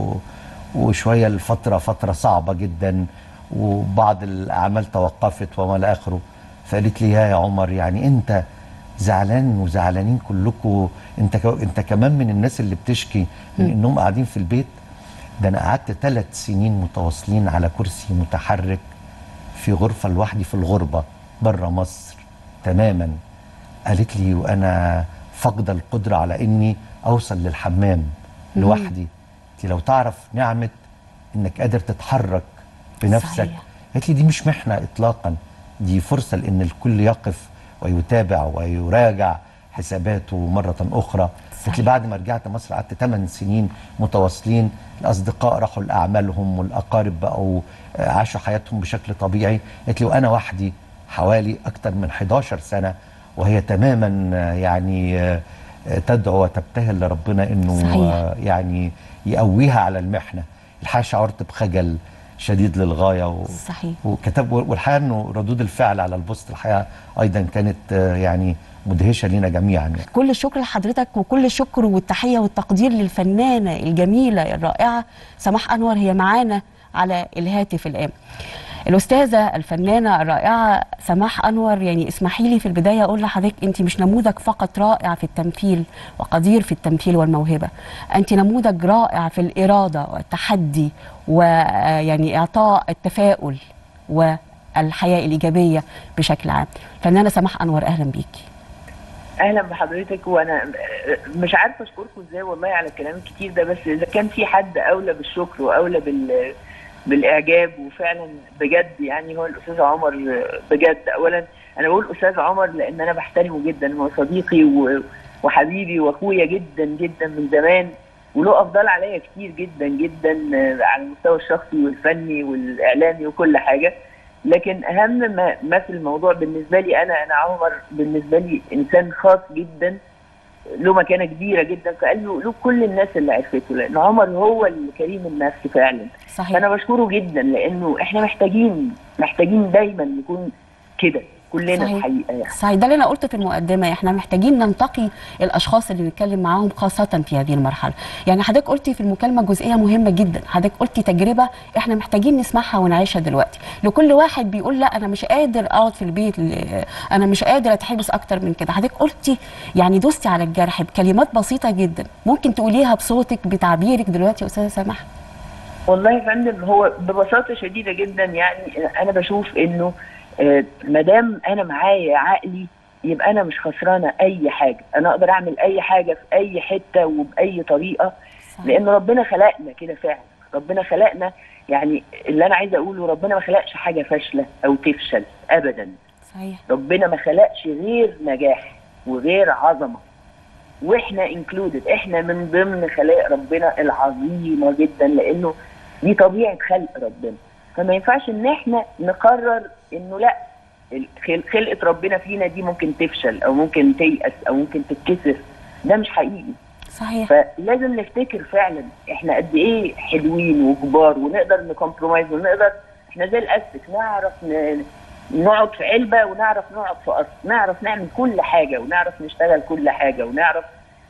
وشويه الفتره صعبه جدا وبعض الاعمال توقفت وما الى اخره. فقالت لي يا عمر، يعني انت زعلان وزعلانين كلكم، انت كمان من الناس اللي بتشكي من انهم قاعدين في البيت. ده انا قعدت 3 سنين متواصلين على كرسي متحرك في غرفه لوحدي في الغربه بره مصر تماما. قالت لي وانا فاقده القدره على اني اوصل للحمام لوحدي. قلت لو تعرف نعمه انك قادر تتحرك بنفسك. صحيح. قالت لي دي مش محنه اطلاقا، دي فرصه لان الكل يقف ويتابع ويراجع حساباته مرة أخرى. قلت لي بعد ما رجعت مصر قعدت 8 سنين متواصلين، الأصدقاء راحوا لأعمالهم والأقارب بقوا عاشوا حياتهم بشكل طبيعي. قلت لي وأنا وحدي حوالي أكتر من 11 سنة وهي تماما يعني تدعو وتبتهل لربنا إنه صحيح. يعني يقويها على المحنة. الحقيقة شعرت بخجل شديد للغايه صحيح. وكتب، والحقيقه انه ردود الفعل على البوست الحقيقه ايضا كانت يعني مدهشه لنا جميعا يعني. كل الشكر لحضرتك وكل الشكر والتحيه والتقدير للفنانه الجميله الرائعه سماح انور، هي معانا على الهاتف الان. الأستاذة الفنانة الرائعة سماح أنور، يعني اسمحي لي في البداية أقول لحضرتك أنت مش نموذج فقط رائع في التمثيل وقدير في التمثيل والموهبة، أنت نموذج رائع في الإرادة والتحدي ويعني إعطاء التفاؤل والحياة الإيجابية بشكل عام. فنانة سماح أنور، أهلا بيكي. اهلا بحضرتك، وانا مش عارفه اشكركم ازاي والله على الكلام الكتير ده، بس اذا كان في حد اولى بالشكر واولى بالاعجاب وفعلا بجد يعني هو الاستاذ عمر. بجد اولا انا بقول استاذ عمر لان انا بحترمه جدا، هو صديقي وحبيبي واخويا جدا جدا من زمان، وله افضال عليا كتير جدا جدا على المستوى الشخصي والفني والاعلامي وكل حاجه. لكن اهم ما في الموضوع بالنسبه لي انا عمر بالنسبه لي انسان خاص جدا، له مكانه كبيره جدا في قلبي له كل الناس اللي عرفته، لان عمر هو الكريم النفس فعلا. صحيح. فانا بشكره جدا لانه احنا محتاجين دايما نكون كده كلنا. صحيح. الحقيقه يعني. صحيح، ده اللي انا قلته في المقدمه، احنا محتاجين ننتقي الاشخاص اللي نتكلم معاهم خاصه في هذه المرحله. يعني حضرتك قلتي في المكالمه جزئيه مهمه جدا، حضرتك قلتي تجربه احنا محتاجين نسمعها ونعيشها دلوقتي. لكل واحد بيقول لا انا مش قادر اقعد في البيت، انا مش قادر اتحبس اكتر من كده. حضرتك قلتي يعني دوستي على الجرح بكلمات بسيطه جدا، ممكن تقوليها بصوتك بتعبيرك دلوقتي يا استاذه سماح؟ والله يا فندم هو ببساطه شديده جدا، يعني انا بشوف انه ما دام انا معايا عقلي يبقى انا مش خسرانه اي حاجه، انا اقدر اعمل اي حاجه في اي حته وباي طريقه. صحيح. لان ربنا خلقنا كده فعلا، ربنا خلقنا يعني اللي انا عايزه اقوله ربنا ما خلقش حاجه فاشله او تفشل ابدا. صحيح. ربنا ما خلقش غير نجاح وغير عظمه، واحنا انكلودد، احنا من ضمن خلائق ربنا العظيمه جدا، لانه دي طبيعه خلق ربنا. فما ينفعش ان احنا نقرر انه لا خلقه ربنا فينا دي ممكن تفشل او ممكن تيأس او ممكن تتكسر، ده مش حقيقي. صحيح. فلازم نفتكر فعلا احنا قد ايه حلوين وكبار ونقدر نكمبرومايز ونقدر، احنا زي الاستك نعرف نقعد في علبه ونعرف نقعد في قصر، نعرف نعمل كل حاجه ونعرف نشتغل كل حاجه ونعرف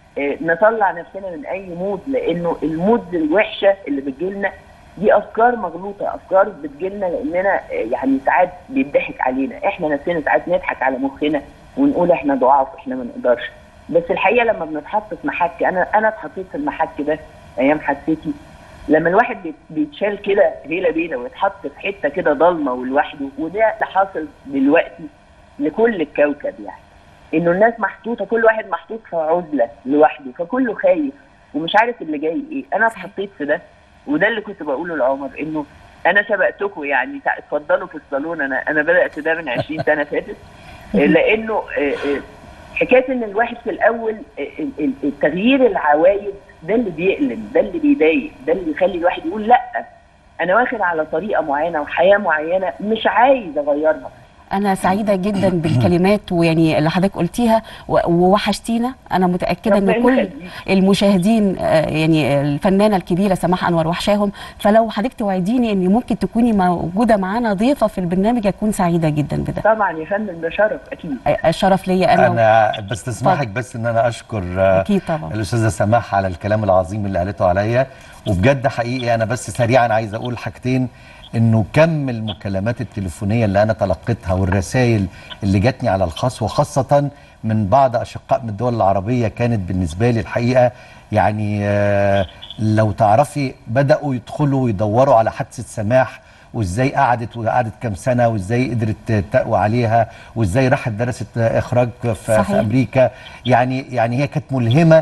نطلع نفسنا من اي مود، لانه المود الوحشه اللي بتجيلنا دي افكار مغلوطه، افكار بتجيلنا لاننا يعني ساعات بيضحك علينا، احنا نفسنا ساعات نضحك على مخنا ونقول احنا ضعاف احنا ما نقدرش. بس الحقيقه لما بنتحط في محك، انا اتحطيت في المحك ده ايام حادثتي، لما الواحد بيتشال كده ليله بينا ويتحط في حته كده ضلمه ولوحده، وده اللي حاصل دلوقتي لكل الكوكب، يعني انه الناس محطوطه، كل واحد محطوط في عزله لوحده، فكله خايف ومش عارف اللي جاي ايه. انا اتحطيت في ده وده اللي كنت بقوله لعمر، انه انا سبقتكم يعني، اتفضلوا في الصالون. انا بدات ده من 20 سنه فاتت. لانه حكايه ان الواحد في الاول تغيير العوايد ده اللي بيألم، ده اللي بيضايق، ده اللي يخلي الواحد يقول لا انا واخد على طريقه معينه وحياه معينه مش عايز اغيرها. أنا سعيدة جدا بالكلمات ويعني اللي حضرتك قلتيها ووحشتينا. أنا متأكدة إن كل المشاهدين يعني الفنانة الكبيرة سماح أنور وحشاهم، فلو حضرتك توعديني إن ممكن تكوني موجودة معانا ضيفة في البرنامج أكون سعيدة جدا بده. طبعا يا فندم، ده شرف أكيد. الشرف ليا أنا بس تسمحك بس إن أنا أشكر أكيد طبعا الأستاذة سماح على الكلام العظيم اللي قالته عليا، وبجد حقيقي أنا بس سريعا عايز أقول حاجتين. انه كم المكالمات التليفونيه اللي انا تلقيتها والرسائل اللي جاتني على الخاص، وخاصه من بعض اشقاء من الدول العربيه، كانت بالنسبه لي الحقيقه يعني لو تعرفي بداوا يدخلوا ويدوروا على حادثه سماح، وازاي قعدت كام سنه، وازاي قدرت تقوى عليها، وازاي راحت درست اخراج في امريكا. يعني هي كانت ملهمه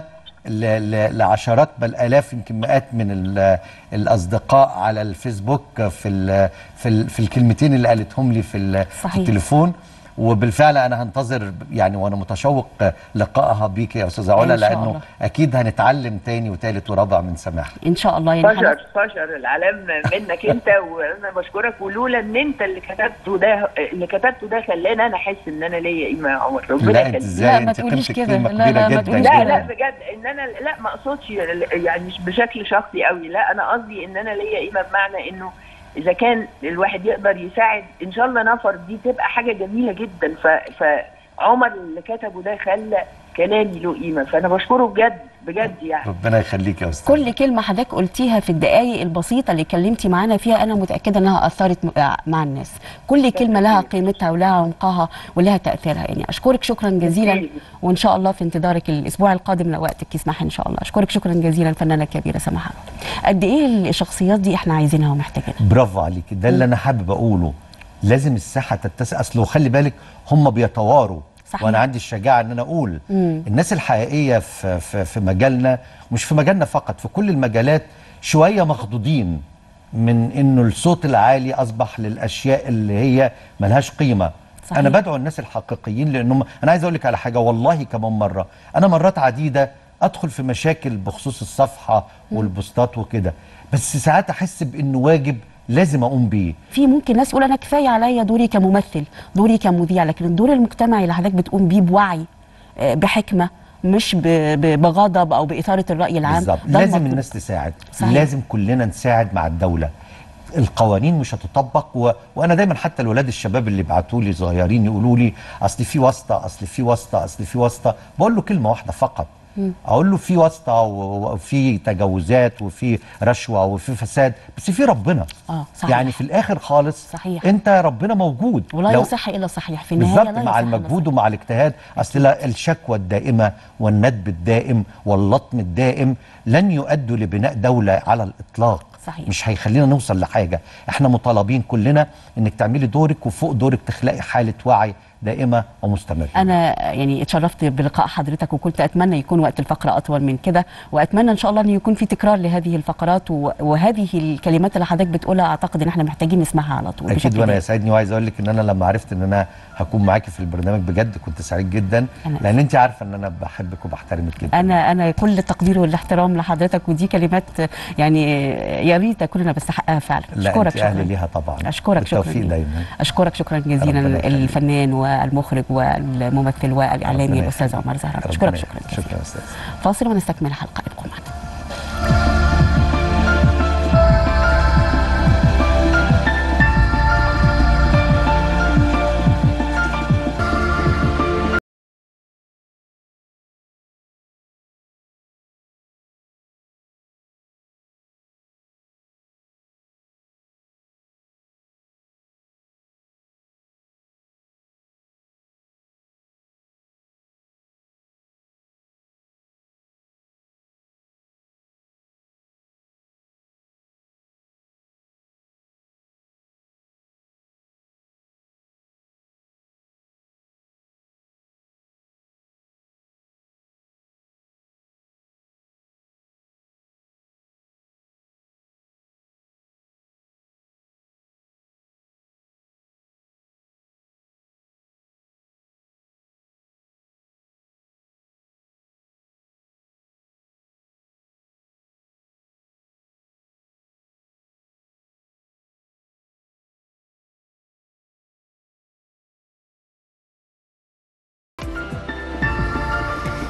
لعشرات بل الاف يمكن مئات من الاصدقاء على الفيسبوك في الكلمتين اللي قالتهم لي في التليفون. وبالفعل انا هنتظر يعني، وانا متشوق لقائها بيك يا استاذه علا، لانه اكيد هنتعلم تاني وتالت ورابع من سماح ان شاء الله. يعني فشر العلام منك انت، وانا بشكرك. ولولا ان انت اللي كتبته ده خلاني انا احس ان انا ليا قيمه يا عمر. ربنا يخليك. لا ما تقوليش كده، لا بجد ان انا لا ما اقصدش يعني بشكل شخصي قوي، لا انا قصدي ان انا ليا قيمه، بمعنى انه إذا كان الواحد يقدر يساعد إن شاء الله نفر، دي تبقى حاجة جميلة جدا. فعمر اللي كتبه ده خلى كلامي له قيمة، فأنا بشكره بجد بجد يعني. ربنا يخليك يا أستاذ. كل كلمة حضرتك قلتيها في الدقايق البسيطة اللي كلمتي معانا فيها أنا متأكدة أنها أثرت مع الناس. كل كلمة لها قيمتها ولها عمقها ولها تأثيرها. يعني أشكرك شكرا جزيلا، وإن شاء الله في انتظارك الأسبوع القادم لو وقتك يسمح إن شاء الله. أشكرك شكرا جزيلا الفنانة الكبيرة سماح. قد إيه الشخصيات دي إحنا عايزينها ومحتاجينها. برافو عليكي، ده اللي أنا حابب أقوله. لازم الساحة تتسع، أصل خلي بالك هم بيتواروا. صحيح. وانا عندي الشجاعه ان انا اقول الناس الحقيقيه في مجالنا، مش في مجالنا فقط، في كل المجالات شويه مخضوضين من انه الصوت العالي اصبح للاشياء اللي هي ملهاش قيمه. صحيح. انا بدعو الناس الحقيقيين، لانهم انا عايز اقول لك على حاجه والله كمان مره، انا مرات عديده ادخل في مشاكل بخصوص الصفحه والبوستات وكده، بس ساعات احس بانه واجب لازم اقوم بيه. في ممكن ناس تقول انا كفايه عليا دوري كممثل، دوري كمذيع، لكن الدور المجتمعي اللي حضرتك بتقوم بيه بوعي، بحكمه، مش بغضب او باثاره الراي العام. بالظبط، لازم الناس تساعد. صحيح. لازم كلنا نساعد مع الدوله. القوانين مش هتطبق وانا دايما حتى الولاد الشباب اللي بعتوا لي صغيرين يقولوا لي اصل في واسطه، اصل في واسطه، اصل في واسطه، بقول له كلمه واحده فقط. اقول له في واسطه وفي تجاوزات وفي رشوه وفي فساد، بس في ربنا. صحيح. يعني في الاخر خالص صحيح. انت ربنا موجود، ولا يصح الا صحيح في النهايه. بالظبط، مع المجهود ومع الاجتهاد. اصل الشكوى الدائمه والندب الدائم واللطم الدائم لن يؤدوا لبناء دوله على الاطلاق. صحيح. مش هيخلينا نوصل لحاجه. احنا مطالبين كلنا انك تعملي دورك، وفوق دورك تخلقي حاله وعي دائمه ومستمره. انا يعني اتشرفت بلقاء حضرتك، وكنت اتمنى يكون وقت الفقره اطول من كده، واتمنى ان شاء الله ان يكون في تكرار لهذه الفقرات وهذه الكلمات اللي حضرتك بتقولها. اعتقد ان احنا محتاجين نسمعها على طول. اكيد، وانا يسعدني، وعايز اقول لك ان انا لما عرفت ان انا هكون معاكي في البرنامج بجد كنت سعيد جدا، لان انت عارفه ان انا بحبك وبحترمك جدا. انا كل التقدير والاحترام لحضرتك، ودي كلمات يعني يا ريت كلنا بنستحقها فعلا. اشكرك شكرا. اهلي ليها طبعا. اشكرك شكرا دايما. اشكرك شكرا جزيلا الفنان والمخرج والممثل والاعلامي الاستاذ عمر زهران. اشكرك شكرا جزيلا. شكرا استاذ. فاصل ونستكمل الحلقه. ابقوا معنا.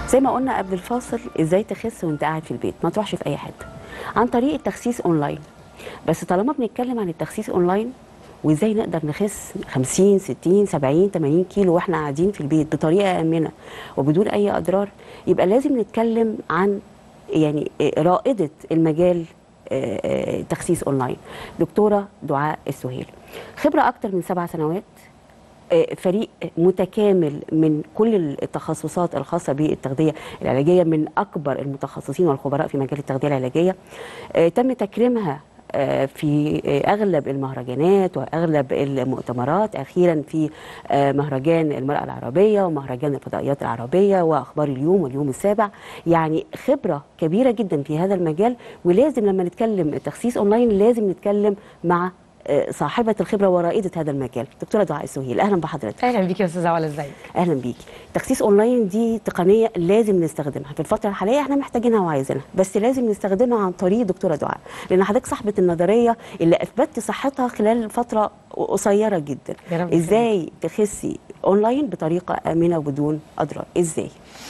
زي ما قلنا قبل الفاصل، ازاي تخس وانت قاعد في البيت، ما تروحش في اي حته، عن طريق التخسيس اونلاين. بس طالما بنتكلم عن التخسيس اونلاين وازاي نقدر نخس 50 60 70 80 كيلو واحنا قاعدين في البيت بطريقه امنه وبدون اي اضرار، يبقى لازم نتكلم عن يعني رائده المجال تخسيس اونلاين، دكتوره دعاء السهيل. خبره اكتر من 7 سنوات، فريق متكامل من كل التخصصات الخاصه بالتغذيه العلاجيه، من اكبر المتخصصين والخبراء في مجال التغذيه العلاجيه. تم تكريمها في اغلب المهرجانات واغلب المؤتمرات، اخيرا في مهرجان المراه العربيه ومهرجان الفضائيات العربيه واخبار اليوم واليوم السابع. يعني خبره كبيره جدا في هذا المجال، ولازم لما نتكلم التخسيس اونلاين لازم نتكلم مع صاحبة الخبرة ورائدة هذا المجال، دكتورة دعاء السهيل. أهلا بحضرتك. أهلا بيكي يا أستاذة علا، إزيك؟ أهلا بيكي. تخسيس أونلاين دي تقنية لازم نستخدمها في الفترة الحالية، احنا محتاجينها وعايزينها، بس لازم نستخدمها عن طريق دكتورة دعاء، لأن حضرتك صاحبة النظرية اللي أثبتت صحتها خلال فترة قصيرة جدا. إزاي تخسي أونلاين بطريقة آمنة وبدون أضرار؟ إزاي؟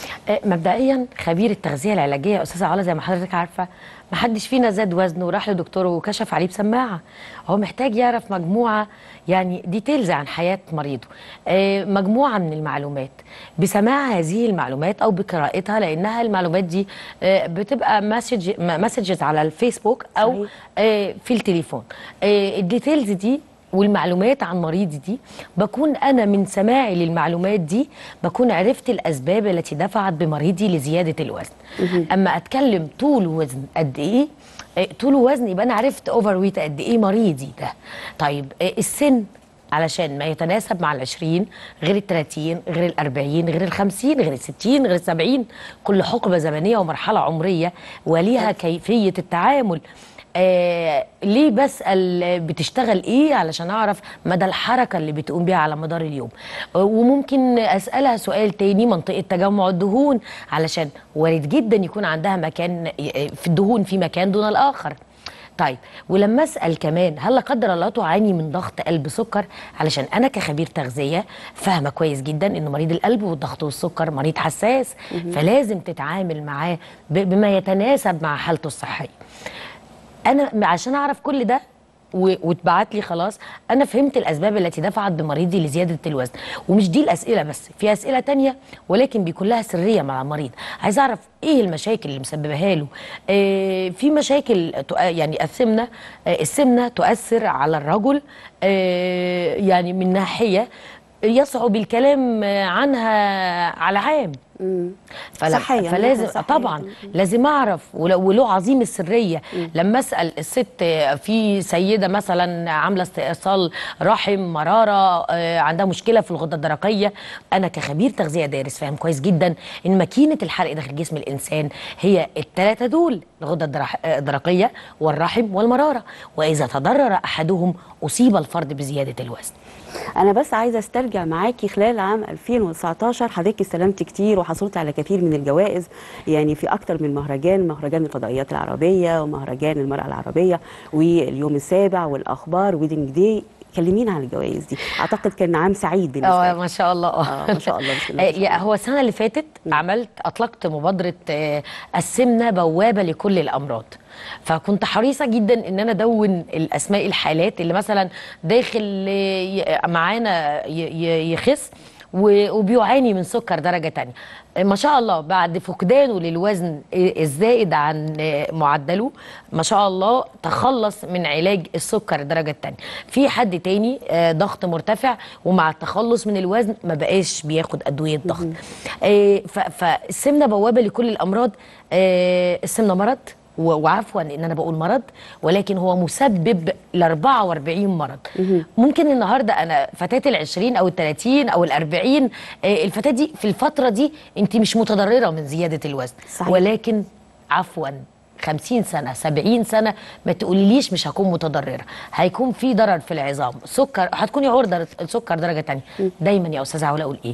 مبدئيا خبير التغذية العلاجية يا أستاذة علا زي ما حضرتك عارفة، ما حدش فينا زاد وزنه وراح لدكتور وكشف عليه بسماعه، هو محتاج يعرف مجموعه يعني ديتيلز عن حياه مريضه، مجموعه من المعلومات، بسماع هذه المعلومات او بقراءتها، لانها المعلومات دي بتبقى مسجز على الفيسبوك او في التليفون. الديتيلز دي والمعلومات عن مريضي دي بكون أنا من سماعي للمعلومات دي بكون عرفت الأسباب التي دفعت بمريضي لزيادة الوزن. أما أتكلم طول وزن قد إيه، طول وزن يبقى أنا عرفت أوفر ويت قد إيه مريضي ده. طيب السن علشان ما يتناسب مع ال20 غير ال30 غير ال40 غير ال50 غير ال60 غير ال70، كل حقبة زمنية ومرحلة عمرية وليها كيفية التعامل. ليه بسأل بتشتغل ايه؟ علشان اعرف مدى الحركة اللي بتقوم بيها على مدار اليوم. وممكن اسألها سؤال تاني، منطقة تجمع الدهون، علشان وارد جدا يكون عندها مكان في الدهون في مكان دون الاخر. طيب ولما اسال كمان هل لا قدر الله تعاني من ضغط قلب سكر، علشان انا كخبير تغذيه فاهمه كويس جدا ان مريض القلب والضغط والسكر مريض حساس، فلازم تتعامل معاه بما يتناسب مع حالته الصحيه. انا عشان اعرف كل ده واتبعت لي خلاص انا فهمت الاسباب التي دفعت بمريضي لزياده الوزن. ومش دي الاسئله بس، في اسئله تانية ولكن بيكون لها سريه مع المريض، عايز اعرف ايه المشاكل اللي مسببها له. في مشاكل يعني السمنه تؤثر على الرجل يعني من ناحيه يصعب الكلام عنها على عام. صحيح، فلازم طبعا لازم اعرف وله عظيم السريه. لما اسال الست، في سيده مثلا عامله استئصال رحم، مراره، عندها مشكله في الغده الدرقيه، انا كخبير تغذيه دارس فاهم كويس جدا ان ماكينه الحرق داخل جسم الانسان هي الثلاثه دول، الغده الدرقيه والرحم والمراره، واذا تضرر احدهم اصيب الفرد بزياده الوزن. أنا بس عايزة استرجع معاكي خلال عام 2019 حضرتك استلمت كتير وحصلت على كثير من الجوائز، يعني في أكتر من مهرجان الفضائيات العربية ومهرجان المرأة العربية واليوم السابع والأخبار ويدنج داي. كلمينا عن الجوائز دي، اعتقد كان عام سعيد بالنسبه لي. ما شاء الله. ما شاء الله بسم الله. هو السنه اللي فاتت اطلقت مبادره السمنه بوابه لكل الامراض، فكنت حريصه جدا ان انا ادون الاسماء الحالات اللي مثلا داخل معانا يخس وبيعاني من سكر درجة تانية. ما شاء الله بعد فقدانه للوزن الزائد عن معدله ما شاء الله تخلص من علاج السكر درجة تانية. في حد تاني ضغط مرتفع ومع التخلص من الوزن ما بقاش بياخد أدوية ضغط. فالسمنة بوابة لكل الأمراض. السمنة مرض، وعفوا ان انا بقول مرض، ولكن هو مسبب ل 44 مرض. ممكن النهارده انا فتاه ال20 او ال30 او ال40، الفتاه دي في الفتره دي انت مش متضرره من زياده الوزن. صحيح. ولكن عفوا 50 سنه 70 سنه ما تقوليليش مش هكون متضرره، هيكون في ضرر في العظام، سكر، هتكوني عرضه للسكر درجه ثانيه. دايما يا استاذه علا اقول ايه؟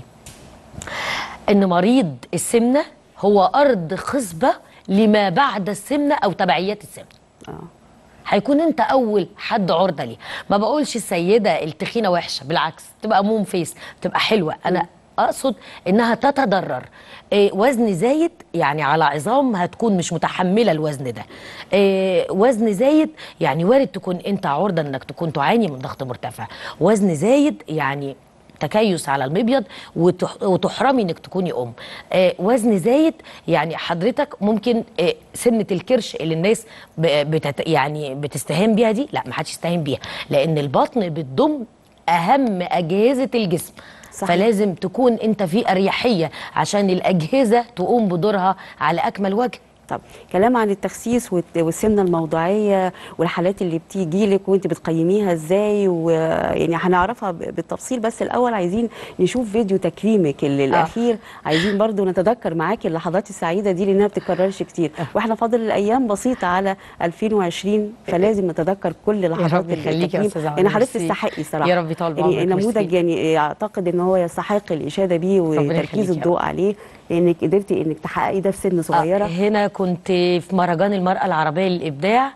ان مريض السمنه هو ارض خصبه لما بعد السمنه او تبعيات السمنه. هيكون انت اول حد عرضه ليه. ما بقولش السيده التخينه وحشه، بالعكس تبقى موم فيس، تبقى حلوه، انا اقصد انها تتضرر. وزن زايد يعني على عظام هتكون مش متحمله الوزن ده. وزن زايد يعني وارد تكون انت عرضه انك تكون تعاني من ضغط مرتفع. وزن زايد يعني تكيس على المبيض وتحرمي انك تكوني ام. وزن زايد يعني حضرتك ممكن سنه الكرش اللي الناس يعني بتستهان بيها دي، لا ما حدش يستهان بيها، لان البطن بتضم اهم اجهزه الجسم. صحيح. فلازم تكون انت في اريحيه عشان الاجهزه تقوم بدورها على اكمل وجه. طب كلام عن التخسيس والسمنه الموضعيه والحالات اللي بتيجي لك وانت بتقيميها ازاي، ويعني هنعرفها بالتفصيل، بس الاول عايزين نشوف فيديو تكريمك الاخير. عايزين برضو نتذكر معاكي اللحظات السعيده دي لانها ما بتتكررش كتير، واحنا فاضل الايام بسيطه على 2020 فلازم نتذكر كل لحظات التكريم لان حضرتك تستحقي صراحه. يا رب يطول بعمرك. يعني نموذج يعني اعتقد ان هو يستحق الاشاده بيه وتركيز الضوء عليه، لانك قدرتي انك تحققي ده في سن صغيره. هنا كنت في مهرجان المرأة العربية للإبداع.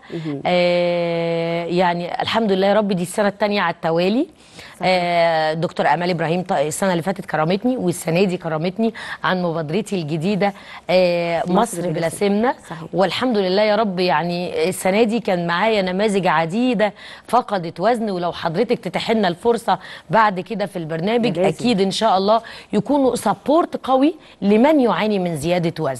يعني الحمد لله يا رب دي السنة الثانية على التوالي. دكتور امال ابراهيم السنه اللي فاتت كرمتني والسنه دي كرمتني عن مبادرتي الجديده مصر بلا سمنه. والحمد لله يا رب يعني السنه دي كان معايا نماذج عديده فقدت وزن، ولو حضرتك تتيح لنا الفرصه بعد كده في البرنامج اكيد ان شاء الله يكونوا سبورت قوي لمن يعاني من زياده وزن.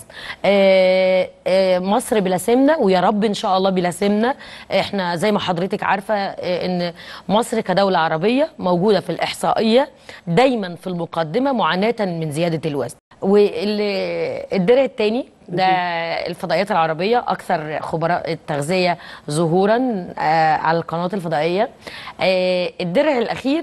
مصر بلا سمنه ويا رب ان شاء الله بلا سمنه. احنا زي ما حضرتك عارفه ان مصر كدوله عربيه موجودة في الإحصائية دايما في المقدمة معاناة من زيادة الوزن. والدرع الثاني ده الفضائيات العربية أكثر خبراء التغذية ظهورا على القنوات الفضائية. الدرع الأخير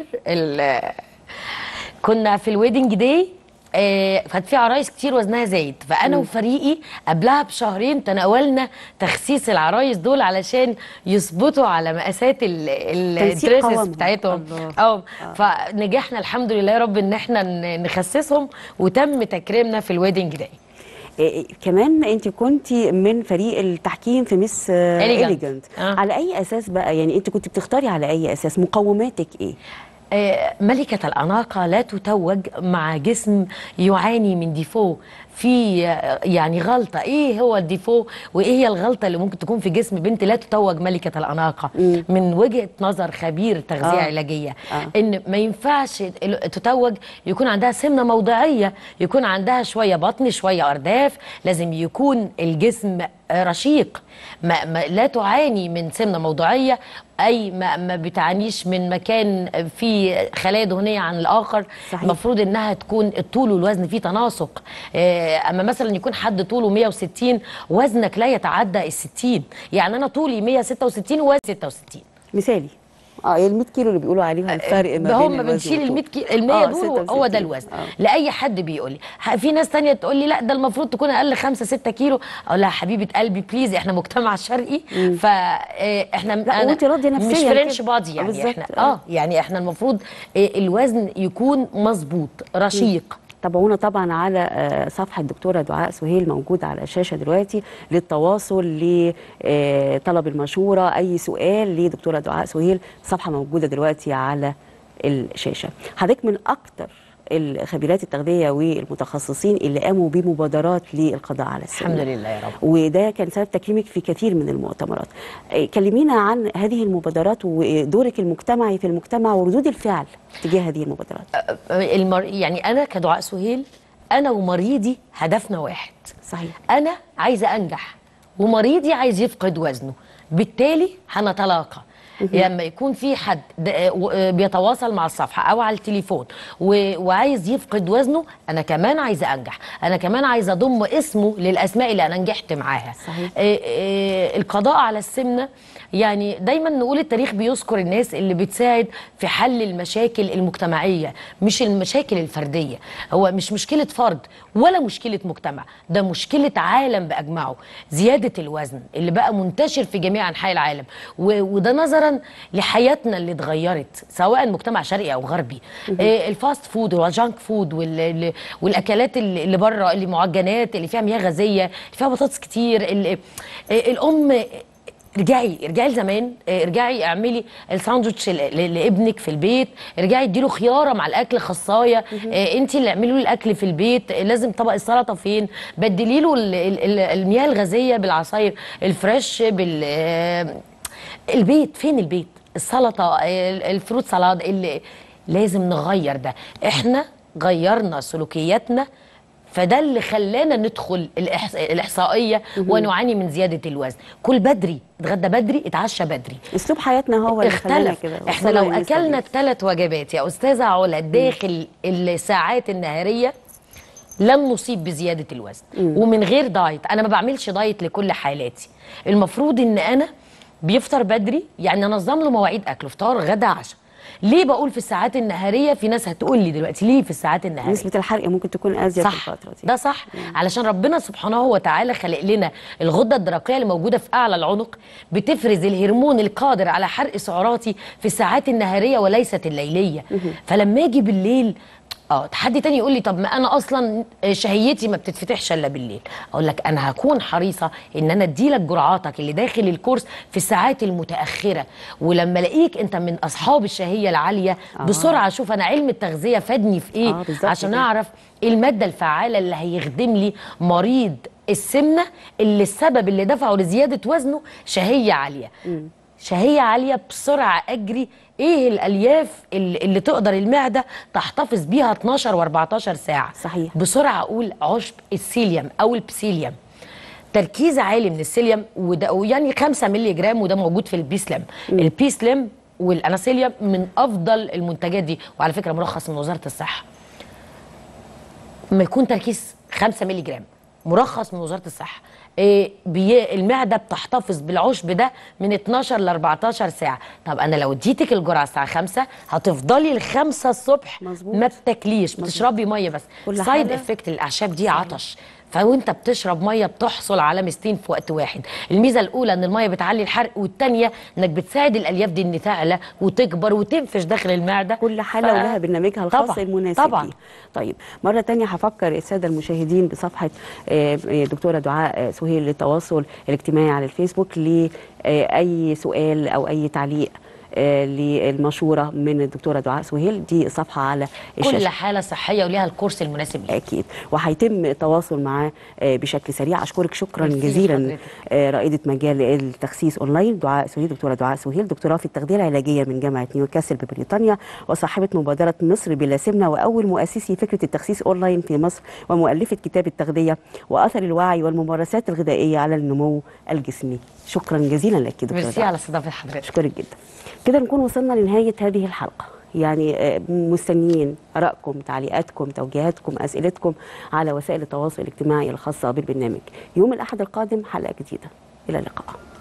كنا في الويدنج داي، كانت في عرايس كتير وزنها زايد، فانا وفريقي قبلها بشهرين تناولنا تخسيس العرايس دول علشان يظبطوا على مقاسات الدريسز بتاعتهم. فنجحنا الحمد لله يا رب ان احنا نخسسهم وتم تكريمنا في الويدنج داي. كمان انت كنتي من فريق التحكيم في ميس إليجانت. على اي اساس بقى؟ يعني انت كنت بتختاري على اي اساس؟ مقوماتك ايه؟ ملكة الأناقة لا تتوج مع جسم يعاني من ديفو في يعني غلطة. ايه هو الديفو وايه هي الغلطة اللي ممكن تكون في جسم بنت لا تتوج ملكة الأناقة؟ من وجهة نظر خبير تغذية علاجية ان ما ينفعش تتوج يكون عندها سمنة موضعية، يكون عندها شوية بطن شوية أرداف، لازم يكون الجسم رشيق. لا تعاني من سمنة موضعية أي ما بتعانيش من مكان فيه خلايا دهنية عن الآخر. المفروض إنها تكون الطول والوزن فيه تناسق. أما مثلا يكون حد طوله 160 وزنك لا يتعدى ال60، يعني أنا طولي 166 ووزني 66 مثالي. ال 100 كيلو اللي بيقولوا عليهم الفرق ما بين هم بنشيل ال 100 كيلو ال 100 دول هو ده الوزن. لاي حد بيقول لي، في ناس ثانيه تقول لي لا ده المفروض تكون اقل 5 6 كيلو، اقول لها حبيبه قلبي بليز احنا مجتمع شرقي فاحنا وانت راضيه نفسيا مش فرنش بادي يعني احنا يعني احنا المفروض الوزن يكون مظبوط رشيق. تابعونا طبعا على صفحه الدكتوره دعاء سهيل موجوده على الشاشه دلوقتي للتواصل لطلب المشوره، اي سؤال لدكتوره دعاء سهيل، صفحه موجوده دلوقتي على الشاشه. حضرتك من اكتر الخبيرات التغذيه والمتخصصين اللي قاموا بمبادرات للقضاء على السمنه. الحمد لله يا رب. وده كان سبب تكريمك في كثير من المؤتمرات. كلمينا عن هذه المبادرات ودورك المجتمعي في المجتمع وردود الفعل تجاه هذه المبادرات. يعني انا كدعاء سهيل انا ومريضي هدفنا واحد. صحيح. انا عايزه انجح ومريضي عايز يفقد وزنه، بالتالي هنتلاقى. لما يكون في حد بيتواصل مع الصفحه او على التليفون وعايز يفقد وزنه، انا كمان عايزه انجح، انا كمان عايزه اضم اسمه للاسماء اللي انا نجحت معاها. صحيح. القضاء على السمنه يعني دايما نقول التاريخ بيذكر الناس اللي بتساعد في حل المشاكل المجتمعيه مش المشاكل الفرديه. هو مش مشكله فرد ولا مشكله مجتمع، ده مشكله عالم باجمعه. زياده الوزن اللي بقى منتشر في جميع انحاء العالم، وده نظرا لحياتنا اللي اتغيرت سواء مجتمع شرقي او غربي. الفاست فود والجانك فود والاكلات اللي بره اللي معجنات اللي فيها مياه غازيه اللي فيها بطاطس كتير. الام ارجعي لزمان، ارجعي اعملي الساندوتش لابنك في البيت، ارجعي اديله خياره مع الاكل خصايه، انت اللي اعملي له الاكل في البيت، لازم طبق السلطه فين، بدلي له المياه الغازيه بالعصاير الفريش البيت، فين البيت؟ السلطه، الفروت سلاد، اللي لازم نغير ده. احنا غيرنا سلوكياتنا، فده اللي خلانا ندخل الاحصائيه ونعاني من زياده الوزن. كل بدري، اتغدى بدري، اتعشى بدري، اسلوب حياتنا هو اللي خلانا كده. احنا لو اكلنا ال3 وجبات يا استاذه علا داخل الساعات النهاريه لن نصيب بزياده الوزن. ومن غير دايت، انا ما بعملش دايت لكل حالاتي. المفروض ان انا بيفطر بدري، يعني انظم له مواعيد اكله، فطار غدا عشاء. ليه بقول في الساعات النهاريه؟ في ناس هتقول لي دلوقتي ليه في الساعات النهاريه؟ نسبه الحرق ممكن تكون ازيد في الفتره دي. ده صح. علشان ربنا سبحانه وتعالى خلق لنا الغده الدرقيه اللي موجوده في اعلى العنق بتفرز الهرمون القادر على حرق سعراتي في الساعات النهاريه وليست الليليه. فلما اجي بالليل حد تاني يقول لي طب ما انا اصلا شهيتي ما بتتفتحش الا بالليل، اقول لك انا هكون حريصه ان انا اديلك جرعاتك اللي داخل الكورس في الساعات المتاخره، ولما الاقيك انت من اصحاب الشهيه العاليه بسرعه اشوف انا علم التغذيه فادني في ايه، عشان اعرف ايه الماده الفعاله اللي هيخدم لي مريض السمنه اللي السبب اللي دفعه لزياده وزنه شهيه عاليه. شهيه عاليه، بسرعه اجري ايه الالياف اللي تقدر المعده تحتفظ بيها 12 و14 ساعه. صحيح. بسرعه اقول عشب السيليوم او البسيليوم، تركيز عالي من السيليوم، وده يعني 5 مللي جرام، وده موجود في البيسلم. البيسلم والاناسيليوم من افضل المنتجات دي، وعلى فكره مرخص من وزاره الصحه. ما يكون تركيز 5 مللي جرام مرخص من وزاره الصحه. المعده بتحتفظ بالعشب ده من 12 ل 14 ساعه. طب انا لو اديتك الجرعه الساعه 5 هتفضلي ل5 الصبح ما بتاكليش، بتشربي ميه بس. سايد افكت للاعشاب دي عطش، فوانت بتشرب ميه بتحصل على ميزتين في وقت واحد. الميزه الاولى ان الميه بتعلي الحرق، والثانيه انك بتساعد الالياف دي ان تعلى وتكبر وتنفش داخل المعده. كل حاله ولها برنامجها الخاص المناسب طبعا. طيب مره ثانيه هفكر الساده المشاهدين بصفحه دكتوره دعاء سهيل للتواصل الاجتماعي على الفيسبوك لاي سؤال او اي تعليق للمشوره من الدكتوره دعاء سهيل. دي صفحه على الشاشه، كل حاله صحيه وليها الكورس المناسب ليها اكيد، وهيتم التواصل معاه بشكل سريع. اشكرك شكرا جزيلا رائده مجال التخسيس اونلاين دعاء سهيل، دكتوره دعاء سهيل، دكتوراه في التغذيه العلاجيه من جامعه نيوكاسل ببريطانيا، وصاحبه مبادره مصر بلا سمنه، واول مؤسسي فكره التخسيس اونلاين في مصر، ومؤلفه كتاب التغذيه واثر الوعي والممارسات الغذائيه على النمو الجسمي. شكرا جزيلا لك دكتوره. ميرسي على استضافه حضرتك. اشكرك جدا. كده نكون وصلنا لنهاية هذه الحلقة. يعني مستنيين آرائكم، تعليقاتكم، توجيهاتكم، أسئلتكم على وسائل التواصل الاجتماعي الخاصة بالبرنامج. يوم الأحد القادم حلقة جديدة. إلى اللقاء.